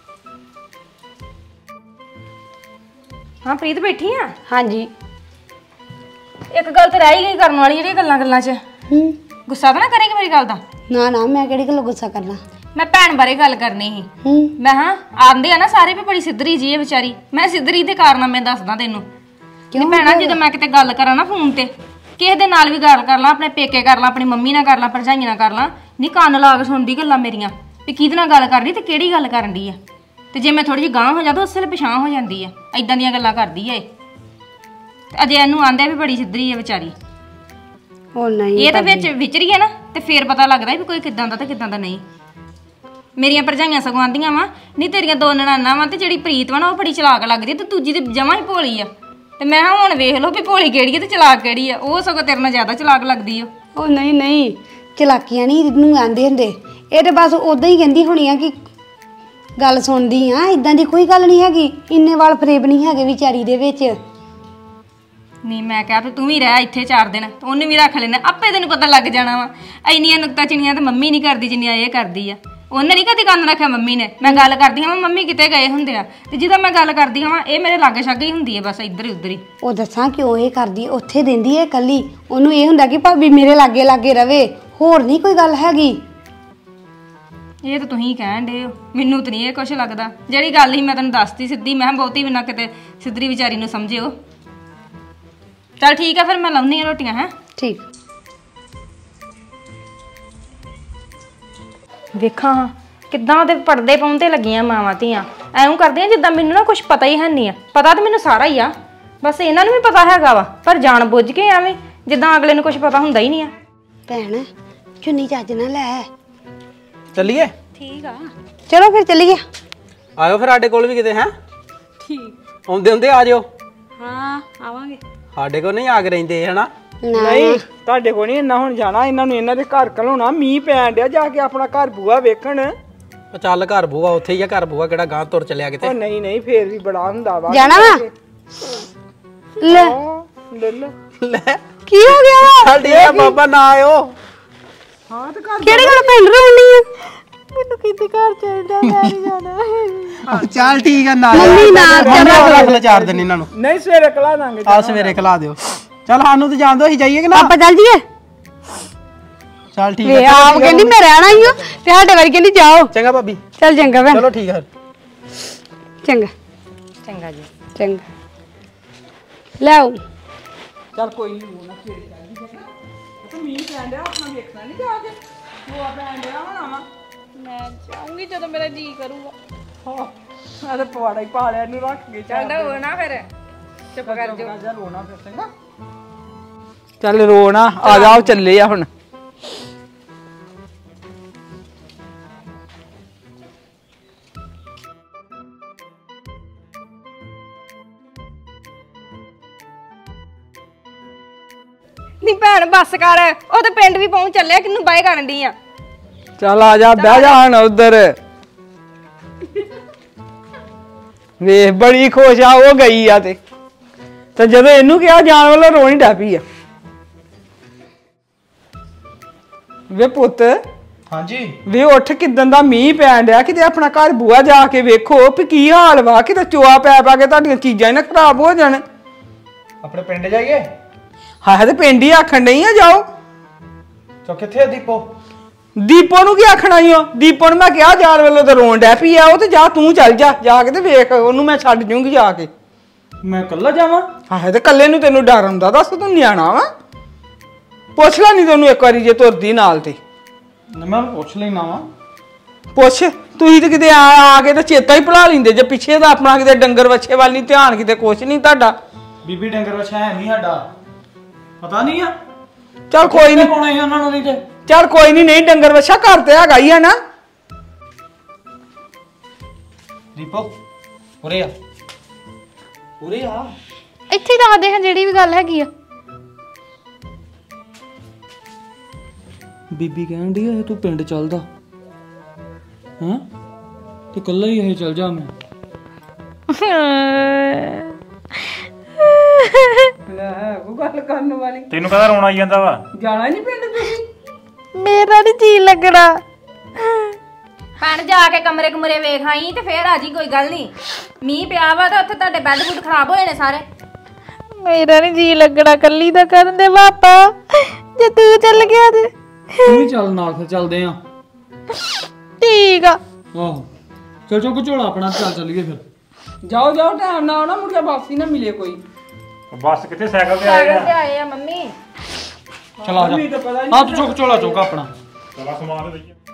ਹਾਂ ਪ੍ਰੀਤ ਬੈਠੀ ਆ? ਹਾਂਜੀ। ਇੱਕ ਗੱਲ ਤੇ ਰਹਿ ਹੀ ਗਈ ਕਰਨ ਵਾਲੀ, ਜਿਹੜੀਆਂ ਗੱਲਾਂ 'ਚ ਗੁੱਸਾ ਤਾਂ ਨਾ ਕਰੇਗੀ ਮੇਰੀ ਗੱਲ ਦਾ? ਨਾ ਮੈਂ ਕਿਹੜੀ ਗੱਲੋਂ ਗੁੱਸਾ ਕਰਨਾ। ਮੈਂ ਭੈਣ ਬਾਰੇ ਗੱਲ ਕਰਨੀ ਸੀ। ਮੈਂ ਆਂਦੇ ਆ ਨਾ ਸਾਰੇ ਵੀ ਬੜੀ ਸਿੱਧਰੀ ਜੀ ਹੈ ਵਿਚਾਰੀ। ਮੈਂ ਸਿੱਧਰੀ ਦੇ ਕਾਰਨਾਮੇ ਦੱਸਦਾ ਤੈਨੂੰ। ਕਿ ਭੈਣਾ ਜਦੋਂ ਮੈਂ ਕਿਤੇ ਗੱਲ ਕਰਾਂ ਨਾ ਫੋਨ ਤੇ, ਕਿਸੇ ਦੇ ਨਾਲ ਵੀ ਗੱਲ ਕਰ ਲਾਂ, ਆਪਣੇ ਪੇਕੇ ਕਰ ਲਾਂ, ਆਪਣੀ ਮੰਮੀ ਨਾਲ ਕਰ ਲਾਂ, ਭਰਜਾਈਆਂ ਨਾਲ ਕਰ ਲਾਂ, ਨਹੀਂ ਕੰਨ ਲਾ ਕੇ ਸੁਣਦੀ ਗੱਲਾਂ ਮੇਰੀਆਂ ਵੀ ਕਿਹਦੇ ਨਾਲ ਗੱਲ ਕਰਨੀ ਤੇ ਕਿਹੜੀ ਗੱਲ ਕਰਨ ਦੀ ਆ। ਤੇ ਜੇ ਮੈਂ ਥੋੜੀ ਜਿਹੀ ਗਾਂਹ ਹੋ ਜਾਂਦਾ, ਉਸੇ ਵੇਲੇ ਪਛਾਣ ਹੋ ਜਾਂਦੀ ਆ। ਐਦਾਂ ਦੀਆਂ ਗੱਲਾਂ ਕਰਦੀ ਆ ਇਹ। ਤੇ ਅਜੇ ਇਹਨੂੰ ਆਂਦੇ ਵੀ ਬੜੀ ਸਿੱਧਰੀ ਆ ਵਿਚਾਰੀ। ਉਹ ਨਹੀਂ, ਇਹ ਤਾਂ ਵਿੱਚ ਵਿਚਰੀਏ ਨਾ ਤੇ ਫੇਰ ਪਤਾ ਲੱਗਦਾ ਵੀ ਕੋਈ ਕਿੱਦਾਂ ਦਾ ਤੇ ਕਿੱਦਾਂ ਦਾ ਨਹੀਂ। ਮੇਰੀਆਂ ਭਰਜਾਈਆਂ ਸਗੋਂ ਆਂਦੀਆਂ ਵਾ, ਨਹੀਂ ਤੇਰੀਆਂ 2 ਨਨਾਣਾਂ ਵਾ, ਤੇ ਜਿਹੜੀ ਪ੍ਰੀਤ ਵਾ ਨਾ ਉਹ ਬੜੀ ਚਲਾਕ ਲੱਗਦੀ, ਤੇ ਦੂਜੀ ਤੇ ਜਮਾਂ ਹੀ ਭੋਲੀ ਆ। ਤੇ ਮੈਂ ਹੁਣ ਵੇਖ ਲਓ ਵੀ ਭੋਲੀ ਕਿਹੜੀ ਆ ਤੇ ਚਲਾਕ ਕਿਹੜੀ ਆ। ਉਹ ਸਗੋਂ ਤੇਰੇ ਨਾਲ ਜ਼ਿਆਦਾ ਚਲਾਕ ਲੱਗਦੀ ਆ। ਉਹ ਨਹੀਂ ਚਲਾਕੀਆਂ ਨਹੀਂ ਇਹਨੂੰ ਆਂਦੇ ਹੁੰਦੇ। ਇਹ ਤੇ ਬਸ ਉਦਾਂ ਹੀ ਕਹਿੰਦੀ ਹੋਣੀ ਆ ਕਿ ਗੱਲ ਸੁਣਦੀ ਆ, ਇਦਾਂ ਦੀ ਕੋਈ ਗੱਲ ਨਹੀਂ ਹੈਗੀ। ਇੰਨੇ ਵਾਲ ਫਰੇਬ ਨਹੀਂ ਹੈਗੇ ਵਿਚਾਰੀ ਦੇ ਵਿੱਚ। ਨਹੀਂ ਮੈਂ ਕਿਹਾ ਵੀ ਤੂੰ ਵੀ ਰਹਿ ਇੱਥੇ 4 ਦਿਨ, ਤੇ ਉਹਨੂੰ ਵੀ ਰੱਖ ਲੈਣਾ, ਆਪੇ ਤੈਨੂੰ ਪਤਾ ਲੱਗ ਜਾਣਾ ਵਾ। ਇੰਨੀਆਂ ਨੁਕਤਾ ਚਿਣੀਆਂ ਤੇ ਮੰਮੀ ਨਹੀਂ ਕਰਦੀ ਜਿੰਨੀਆਂ ਇਹ ਕਰਦੀ ਆ। ਉਹਨੇ ਨਹੀਂ ਕਦੀ ਕੰਨ ਰੱਖਿਆ ਮੰਮੀ ਨੇ। ਮੈਂ ਗੱਲ ਕਰਦੀ ਹਾਂ ਮੰਮੀ ਕਿਤੇ ਗਏ ਹੁੰਦੇ ਆ, ਤੇ ਜਦੋਂ ਮੈਂ ਗੱਲ ਕਰਦੀ ਹਾਂ ਇਹ ਮੇਰੇ ਲਾਗੇ ਛਾਗੇ ਹੀ ਹੁੰਦੀ ਹੈ, ਬਸ ਇੱਧਰ ਹੀ ਉੱਧਰ ਹੀ। ਉਹ ਦੱਸਾਂ ਕਿਉਂ ਇਹ ਕਰਦੀ? ਉੱਥੇ ਦਿੰਦੀ ਹੈ ਇਕੱਲੀ, ਉਹਨੂੰ ਇਹ ਹੁੰਦਾ ਕਿ ਭਾਬੀ ਮੇਰੇ ਲਾਗੇ ਰਵੇ, ਹੋਰ ਨਹੀਂ ਕੋਈ ਗੱਲ ਹੈਗੀ। ਇਹ ਤਾਂ ਤੁਸੀਂ ਕਹਿਣ ਡੇ ਹੋ, ਮੈਨੂੰ ਤਾਂ ਨਹੀਂ ਇਹ ਕੁਛ ਲੱਗਦਾ। ਜਿਹੜੀ ਗੱਲ ਹੀ ਮੈਂ ਤੈਨੂੰ ਦੱਸਤੀ ਸਿੱਧੀ, ਮੈਂ ਬਹੁਤੀ ਵੀ ਨਾ ਕਿਤੇ ਸਿੱਧਰੀ ਵਿਚਾਰੀ ਨੂੰ ਸਮਝਿਓ। ਚਲ ਠੀਕ ਆ, ਫਿਰ ਮੈਂ ਲਾਉਣੀ ਆ ਰੋਟੀਆਂ। ਹੈ ਠੀਕ। ਵੇਖਾਂ ਹਾਂ ਕਿੱਦਾਂ ਉਹਦੇ ਪਰਦੇ ਪਾਉਂਦੇ ਲੱਗੀਆਂ ਮਾਵਾਂ ਧੀਆਂ, ਐਂ ਕਰਦੀਆਂ ਜਿੱਦਾਂ ਮੈਨੂੰ ਨਾ ਕੁਛ ਪਤਾ ਹੀ ਹੈ ਨਹੀਂ ਆ। ਪਤਾ ਤਾਂ ਮੈਨੂੰ ਸਾਰਾ ਹੀ ਆ, ਬਸ ਇਹਨਾਂ ਨੂੰ ਵੀ ਪਤਾ ਹੈਗਾ ਵਾ, ਪਰ ਜਾਣ ਬੁੱਝ ਕੇ ਐਵੇਂ ਜਿੱਦਾਂ ਅਗਲੇ ਨੂੰ ਕੁਛ ਪਤਾ ਹੁੰਦਾ ਹੀ ਨਹੀਂ ਆ। ਭੈਣ ਚੁੰਨੀ ਚੱਜ ਨਾ ਲੈ। ਚੱਲੀਏ? ਠੀਕ ਆ, ਚਲੋ ਫਿਰ ਚੱਲੀਏ। ਆਇਓ ਫਿਰ ਸਾਡੇ ਕੋਲ ਵੀ ਕਿਤੇ। ਹੈ ਠੀਕ। ਆਉਂਦੇ ਆ ਜਾਓ। ਹਾਂ ਆਵਾਂਗੇ। ਸਾਡੇ ਕੋਲ ਨਹੀਂ ਆ ਕੇ ਰਹਿੰਦੇ ਹਨਾ? ਨਹੀਂ ਤੁਹਾਡੇ ਕੋਲ ਨਹੀਂ ਇੰਨਾ ਹੁਣ ਜਾਣਾ, ਇਹਨਾਂ ਨੂੰ ਇਹਨਾਂ ਦੇ ਘਰ ਘਲਾਉਣਾ। ਮੀਂਹ ਪੈਣ ਡਿਆ, ਜਾ ਕੇ ਆਪਣਾ ਘਰ ਬੂਆ ਵੇਖਣ। ਉਹ ਚੱਲ ਘਰ ਬੂਆ ਉੱਥੇ ਹੀ ਆ, ਘਰ ਬੂਆ ਕਿਹੜਾ ਗਾਂ ਤੁਰ ਚੱਲਿਆ ਕਿਤੇ? ਉਹ ਨਹੀਂ ਫੇਰ ਵੀ ਬੜਾ ਹੁੰਦਾ ਵਾ। ਜਾਣਾ ਵਾ? ਲੈ ਲੈ ਕੀ ਹੋ ਗਿਆ? ਚੱਲ ਠੀਕ ਆ ਬਾਬਾ, ਨਾ ਆਇਓ। ਹਾਂ ਤੇ ਘਰ ਕਿਹੜੀ ਗੱਲ ਭੈਣ ਰੋਣੀ ਆ? ਮੈਨੂੰ ਕਿਤੇ ਘਰ ਚਾਹੀਦਾ ਮੈਂ ਨਹੀਂ ਜਾਣਾ ਚੱਲ ਠੀਕ ਆ ਨਾ ਮੰਮੀ ਨਾ ਰੱਖ ਲੈ 4 ਦਿਨ ਇਹਨਾਂ ਨੂੰ ਨਹੀਂ ਸਵੇਰੇ ਕਲਾ ਦਾਂਗੇ ਆ ਸਵੇਰੇ ਖਿਲਾ ਦਿਓ ਚੱਲ ਸਾਨੂੰ ਤੇ ਜਾਣ ਦਿਓ ਅਸੀਂ ਜਾਈਏ ਕਿ ਨਾ ਆਪਾਂ ਚੱਲ ਜੀਏ ਚੱਲ ਠੀਕ ਵੇ ਆ ਆਪ ਕਹਿੰਦੀ ਮੈਂ ਰਹਿਣਾ ਹੀ ਹਾਂ ਤੇ ਸਾਡੇ ਵਾਰੀ ਕਹਿੰਦੀ ਜਾਓ ਚੰਗਾ ਭਾਬੀ ਚੱਲ ਚੰਗਾ ਭੈਣ ਚਲੋ ਠੀਕ ਆ ਚੰਗਾ ਚੰਗਾ ਜੀ ਚੰਗਾ ਲੈ ਆਓ ਚੱਲ ਕੋਈ ਨਹੀਂ ਹੋਣਾ ਸਵੇਰੇ ਚੱਲ ਜੀ ਤੂੰ ਮੀਂਹ ਪੈਣ ਡਿਆ ਆਪਣਾ ਵੇਖਣਾ ਨਹੀਂ ਜਾ ਕੇ ਤੂੰ ਆ ਪੈਣ ਡਿਆ ਹੋਣਾ ਵਾ ਮੈਂ ਜਾਊਂਗੀ ਜਦੋਂ ਮੇਰਾ ਜੀ ਕਰੂਗਾ ਹਾਂ ਆ ਤੇ ਪਵਾੜਾ ਹੀ ਪਾ ਲਿਆ ਇਹਨੂੰ ਰੱਖ ਕੇ ਚੱਲ ਰੋਣਾ ਫਿਰ ਚੁੱਪ ਕਰ ਜਾ ਜਾ ਰੋਣਾ ਫਿਰ ਚੰਗਾ ਚੱਲ ਰੋਣਾ ਆ ਜਾਓ ਚੱਲੇ ਆ ਹੁਣ ਨਹੀਂ ਭੈਣ ਬੱਸ ਕਰ ਉਹ ਤੇ ਪਿੰਡ ਵੀ ਪਹੁੰਚ ਚੱਲਿਆ ਕਿੰਨੂੰ ਬਾਏ ਕਰਨ ਦੀ ਆ ਚੱਲ ਆ ਜਾ ਬਹਿ ਜਾ ਹੁਣ ਉਧਰ ਵੇਖ ਬੜੀ ਖੁਸ਼ ਆ ਉਹ ਗਈ ਆ ਤੇ ਜਦੋਂ ਇਹਨੂੰ ਕਿਹਾ ਜਾਣ ਵਾਲਾ ਰੋਣੀ ਡੈ ਪਈ ਆ ਵੇ ਪੁੱਤ ਹਾਂਜੀ ਵੇ ਉੱਠ ਕਿਦਾਂ ਦਾ ਮੀਂਹ ਪੈਣ ਡਿਆ ਕਿਤੇ ਆਪਣਾ ਘਰ ਬੂਆ ਜਾ ਕੇ ਵੇਖੋ ਵੀ ਕੀ ਹਾਲ ਵਾ ਕਿਤੇ ਚੋਆ ਪੈ ਪਾ ਕੇ ਤੁਹਾਡੀਆਂ ਚੀਜ਼ਾਂ ਹੀ ਨਾ ਖਰਾਬ ਹੋ ਜਾਣ ਆਪਣੇ ਪਿੰਡ ਜਾਈਏ ਹਾਂ ਤੇ ਪਿੰਡ ਹੀ ਆਖਣ ਨਹੀਂ ਆ ਜਾਓ ਚੋ ਕਿੱਥੇ ਆ ਦੀਪੋ ਦੀਪੋ ਨੂੰ ਕੀ ਆਖਣਾ ਈ ਓ ਦੀਪੋ ਨੂੰ ਮੈਂ ਕਿਹਾ ਜਾਣ ਵੱਲੋਂ ਤੇ ਰੋਣ ਡੈ ਪਈ ਆ ਉਹ ਤੇ ਜਾ ਤੂੰ ਚੱਲ ਜਾ ਕੇ ਤੇ ਵੇਖ ਉਹਨੂੰ ਮੈਂ ਛੱਡ ਜੂੰਗੀ ਜਾ ਕੇ ਮੈਂ ਇਕੱਲਾ ਜਾਵਾਂ ਹਾਂ ਤੇ ਕੱਲੇ ਨੂੰ ਤੈਨੂੰ ਡਰ ਹੁੰਦਾ ਦੱਸ ਤੂੰ ਨਿਆਣਾ ਵਾ ਪੁੱਛ ਲੈ ਨਹੀਂ ਤੈਨੂੰ ਇੱਕ ਵਾਰੀ ਜੇ ਤੁਰਦੀ ਨਾਲ ਤੇ ਮੈਂ ਪੁੱਛ ਲੈਣਾ ਵਾ ਪੁੱਛ ਤੁਸੀਂ ਤੇ ਕਿਤੇ ਆ ਕੇ ਤੇ ਚੇਤਾ ਹੀ ਭੁਲਾ ਲੈਂਦੇ ਜੇ ਪਿੱਛੇ ਦਾ ਆਪਣਾ ਕਿਤੇ ਡੰਗਰ ਵੱਛੇ ਵੱਲ ਨਹੀਂ ਧਿਆਨ ਕਿਤੇ ਕੁਛ ਨਹੀਂ ਤੁਹਾਡਾ ਬੀਬੀ ਡੰਗਰ ਵਛਾ ਹੈ ਨਹੀਂ ਸਾਡਾ ਪਤਾ ਨਹੀਂ ਆ ਚੱਲ ਕੋਈ ਨਹੀਂ ਪਾਉਣਾ ਸੀ ਉਹਨਾਂ ਨੂੰ ਨਹੀਂ ਤੇ ਚੱਲ ਕੋਈ ਨਹੀਂ ਡੰਗਰ ਵੱਛਾ ਘਰ ਤੇ ਹੈਗਾ ਹੀ ਆ ਨਾ ਦੀਪੋ ਉਰੇ ਆ ਇੱਥੇ ਹੀ ਦੱਸਦੇ ਹਾਂ ਜਿਹੜੀ ਵੀ ਗੱਲ ਹੈਗੀ ਆ ਬੀਬੀ ਕਹਿਣ ਡਈ ਆ ਤੂੰ ਪਿੰਡ ਚੱਲਦਾ ਹਾਂ ਤੇ ਇਕੱਲਾ ਹੀ ਇਹ ਚੱਲ ਜਾ ਮੈਂ ਲੈ ਉਹ ਗੱਲ ਕਰਨ ਵਾਲੀ ਤੈਨੂੰ ਕਹਦਾ ਰੋਣਾ ਆਈ ਜਾਂਦਾ ਵਾ ਜਾਣਾ ਨਹੀਂ ਪਿੰਡ ਤੁਸੀਂ ਮੇਰਾ ਨਹੀਂ ਜੀ ਲੱਗਣਾ ਭੈਣ ਜਾ ਕੇ ਕਮਰੇ ਕੁਮਰੇ ਵੇਖ ਆਈ ਤੇ ਫੇਰ ਆ ਜੀ ਕੋਈ ਗੱਲ ਨਹੀਂ ਮੀਂਹ ਪਿਆ ਵਾ ਤੇ ਉੱਥੇ ਤੁਹਾਡੇ ਬੈੱਡ ਬੁੱਡ ਖਰਾਬ ਹੋਏ ਨੇ ਸਾਰੇ ਮੇਰਾ ਨਹੀਂ ਜੀ ਲੱਗਣਾ ਕੱਲੀ ਦਾ ਕਰਨ ਦੇ ਪਾਪਾ ਜੇ ਤੂੰ ਚੱਲ ਗਿਆ ਤੇ ਤੂੰ ਵੀ ਚੱਲ ਨਾਲ ਫਿਰ ਚੱਲਦੇ ਆ ਠੀਕ ਆ ਆਹੋ ਚਲ ਚੋ ਝੋਲਾ ਆਪਣਾ ਚੱਲ ਚੱਲੀਏ ਫਿਰ ਜਾਓ ਟਾਈਮ ਨਾਲ ਆਉਣਾ ਮੁੜ ਕੇ ਵਾਪਸੀ ਨਾ ਮਿਲੇ ਕੋਈ ਬੱਸ ਕਿੱਥੇ ਸਾਈਕਲ ਤੇ ਆਏ ਆ ਆਏ ਆ ਮੰਮੀ ਚਲ ਆ ਜਾ ਆ ਤੂੰ ਚੁੱਕ ਝੋਲਾ ਚੁੱਕ ਆਪਣਾ ਚਲਾ ਸਮਾਨ ਦੇ ਦਈਏ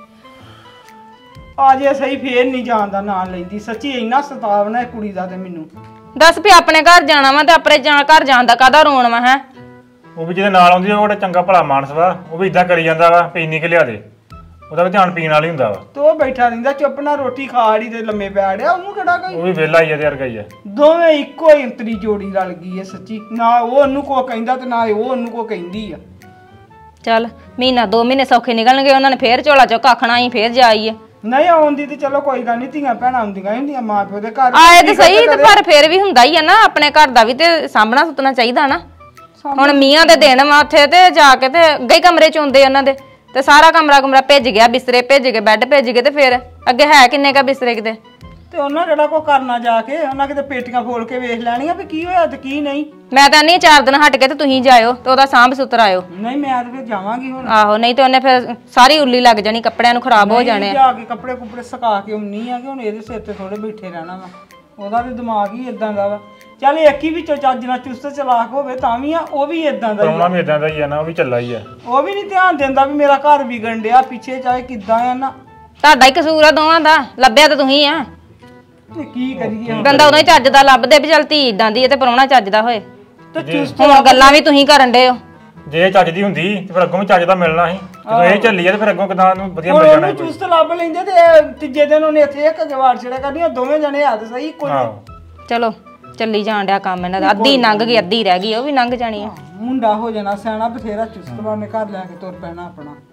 ਆ ਜੇ ਸਹੀ ਫੇਰ ਨਹੀਂ ਜਾਣ ਦਾ ਨਾਂ ਲੈਂਦੀ ਸੱਚੀ ਇੰਨਾ ਸਤਾਵਨਾ ਹੈ ਕੁੜੀ ਦਾ ਤੇ ਮੈਨੂੰ ਦੱਸ ਵੀ ਆਪਣੇ ਘਰ ਜਾਣਾ ਵਾ ਤੇ ਆਪਣੇ ਘਰ ਜਾਣ ਦਾ ਕਾਹਦਾ ਰੋਣ ਵਾ ਹੈ ਉਹ ਵੀ ਜਿਹਦੇ ਨਾਲ ਆਉਂਦੀ ਉਹ ਬੜਾ ਚੰਗਾ ਭਲਾ ਮਾਨਸ ਵਾ ਉਹ ਵੀ ਇਦਾਂ ਕਰੀ ਜਾਂਦਾ ਵਾ ਪੀਣੀ ਕਿ ਲਿਆ ਦੇ ਉਹਦਾ ਵੀ ਧਿਆਨ ਪੀਣ ਵਾਲਾ ਹੀ ਹੁੰਦਾ ਵਾ ਤੇ ਉਹ ਬੈਠਾ ਰਹਿੰਦਾ ਚੁੱਪ ਨਾਲ ਰੋਟੀ ਖਾੜੀ ਤੇ ਲੰਮੇ ਪੈ ਡਿਆ ਉਹਨੂੰ ਕਿਹੜਾ ਕੋਈ ਉਹ ਵੀ ਵਿਹਲਾ ਹੀ ਆ ਤੇ ਵਰਗਾ ਹੀ ਆ ਦੋਵੇਂ ਇੱਕੋ ਹੀ ਅੰਤਰੀ ਜੋੜੀ ਰਲ ਗਈ ਹੈ ਸੱਚੀ ਨਾ ਉਹ ਉਹਨੂੰ ਕੋ ਕਹਿੰਦਾ ਤੇ ਨਾ ਉਹ ਉਹਨੂੰ ਕੋ ਕਹਿੰਦੀ ਆ ਚੱਲ ਮਹੀਨਾ 2 ਮਹੀਨੇ ਸੌਖੇ ਨਿਕਲਣਗੇ ਉਹਨਾਂ ਨੇ ਫੇਰ ਝੋਲਾ ਚੁੱਕ ਆਖਣਾ ਹੀ ਫੇਰ ਜਾਈਏ ਨਹੀਂ ਆਉਂਦੀ ਤੇ ਚਲੋ ਕੋਈ ਗੱਲ ਨਹੀਂ ਧੀਆਂ ਭੈਣਾਂ ਹੁੰਦੀਆਂ ਹੀ ਹੁੰਦੀਆਂ ਮਾਂ ਪਿਓ ਦੇ ਘਰ ਆਏ ਤੇ ਸਹੀ ਤੇ ਪਰ ਫੇਰ ਵੀ ਹੁੰਦਾ ਹੀ ਆ ਨਾ ਆਪਣੇ ਘਰ ਦਾ ਵੀ ਤੇ ਸਾਂਭਣਾ ਸੁਤਣਾ ਚਾਹੀਦਾ ਨਾ ਹੁਣ ਮੀਆਂ ਦੇ ਦਿਨ ਵਾ ਉੱਥੇ ਤੇ ਜਾ ਕੇ ਤੇ ਅੱਗੇ ਕਮਰੇ ਚ ਹੁੰਦੇ ਉਹਨਾਂ ਦੇ ਤੇ ਸਾਰਾ ਕਮਰਾ ਭਿੱਜ ਗਿਆ ਬਿਸਤਰੇ ਭਿੱਜ ਗਏ ਬੈੱਡ ਭਿੱਜ ਗਏ ਤੇ ਫਿਰ ਅੱਗੇ ਹੈ ਕਿੰਨੇ ਕਾ ਬਿਸਤਰੇ ਕਿਤੇ ਤੇ ਉਹਨਾਂ ਜਿਹੜਾ ਕੋ ਕਰਨਾ ਜਾ ਕੇ ਉਹਨਾਂ ਕਿਤੇ ਪੇਟੀਆਂ ਫੋਲ ਕੇ ਵੇਖ ਲੈਣੀਆਂ ਵੀ ਕੀ ਹੋਇਆ ਤੇ ਕੀ ਨਹੀਂ ਮੈਂ ਤਾਂ ਨਹੀਂ 4 ਦਿਨ ਹਟ ਕੇ ਤੇ ਤੁਸੀਂ ਜਾਇਓ ਤੇ ਉਹਦਾ ਸਾਂਭ ਸੁਤਰ ਆਇਓ ਨਹੀਂ ਮੈਂ ਤੇ ਫਿਰ ਜਾਵਾਂਗੀ ਹੁਣ ਆਹੋ ਨਹੀਂ ਤੇ ਉਹਨੇ ਫਿਰ ਸਾਰੀ ਉੱਲੀ ਲੱਗ ਜਾਣੀ ਕੱਪੜਿਆਂ ਨੂੰ ਖਰਾਬ ਹੋ ਜਾਣੇ ਜਾ ਕੇ ਕੱਪੜੇ ਕੁਪੜੇ ਸੁਕਾ ਕੇ ਆਉਣੀ ਆ ਕਿ ਹੁਣ ਇਹਦੇ ਸਿਰ ਤੇ ਥੋੜੇ ਬੈਠੇ ਰਹਿਣਾ ਵਾ ਉਹਦਾ ਵੀ ਦਿਮਾਗ ਹੀ ਇਦਾਂ ਦਾ ਵਾ ਚੱਲ ਇੱਕ ਹੀ ਵਿੱਚੋਂ ਚੱਜ ਨਾਲ ਚੁਸਤ ਚਲਾਕ ਹੋਵੇ ਤਾਂ ਵੀ ਆ ਉਹ ਵੀ ਇਦਾਂ ਦਾ ਹੀ ਪਰਉਣਾ ਵੀ ਇਦਾਂ ਦਾ ਹੀ ਆ ਨਾ ਉਹ ਵੀ ਚੱਲਾ ਹੀ ਆ ਉਹ ਵੀ ਨਹੀਂ ਧਿਆਨ ਦਿੰਦਾ ਵੀ ਮੇਰਾ ਘਰ ਵਿਗਣ ਡਿਆ ਪਿੱਛੇ ਚਾਹੇ ਕਿੱਦਾਂ ਆ ਨਾ ਤੁਹਾਡਾ ਹੀ ਕਸੂਰ ਆ ਦੋਵਾਂ ਦਾ ਲੱਭਿਆ ਤਾਂ ਤੁਸੀਂ ਆ ਤੇ ਕੀ ਕਰੀਏ ਬੰਦਾ ਉਦੋਂ ਹੀ ਚੱਜ ਦਾ ਲੱਭਦੇ ਵੀ ਚੱਲ ਧੀ ਇਦਾਂ ਦੀ ਹੈ ਤੇ ਪ੍ਰਾਹੁਣਾ ਚੱਜ ਦਾ ਹੋਏ ਤੇ ਚੁਸਤ ਹੁਣ ਗੱਲਾਂ ਵੀ ਤੁਸੀਂ ਕਰਨ ਡੇ ਹੋ ਜੇ ਇਹ ਚੱਜ ਦੀ ਹੁੰਦੀ ਤੇ ਫਿਰ ਅੱਗੋਂ ਵੀ ਚੱਜ ਦਾ ਮਿਲਣਾ ਸੀ ਜਦੋਂ ਇਹ ਚੱਲੀ ਆ ਤੇ ਫਿਰ ਅੱਗੋਂ ਕਿਦਾਂ ਨੂੰ ਵਧੀਆ ਹੁਣ ਮਿਲ ਜਾਣਾ ਉਹਨੂੰ ਚੁਸਤ ਲੱਭ ਲੈਂਦੇ ਤੇ ਤੀਜੇ ਦਿਨ ਉਹਨੇ ਇੱਥੇ ਇੱਕ ਜਵਾਰ ਛੜਾ ਕਰਨੀਆਂ ਦੋਵੇਂ ਜਣੇ ਹੱਥ ਸਹੀ ਕੋਈ ਆਹੋ ਚਲੋ ਚੱਲੀ ਜਾਣ ਡਿਆ ਕੰਮ ਇਹਨਾਂ ਦਾ ਅੱਧੀ ਲੰਘ ਗਈ ਅੱਧੀ ਰਹਿ ਗਈ ਉਹ ਵੀ ਲੰਘ ਜਾਣੀ ਆ ਮੁੰਡਾ ਹੋ ਜਾਣਾ ਸਿਆਣਾ ਬਥੇਰਾ ਚੁਸਤ ਵਾ ਉਹਨੇ ਘਰ ਲੈ ਕੇ ਤੁਰ ਪੈਣਾ ਆਪਣਾ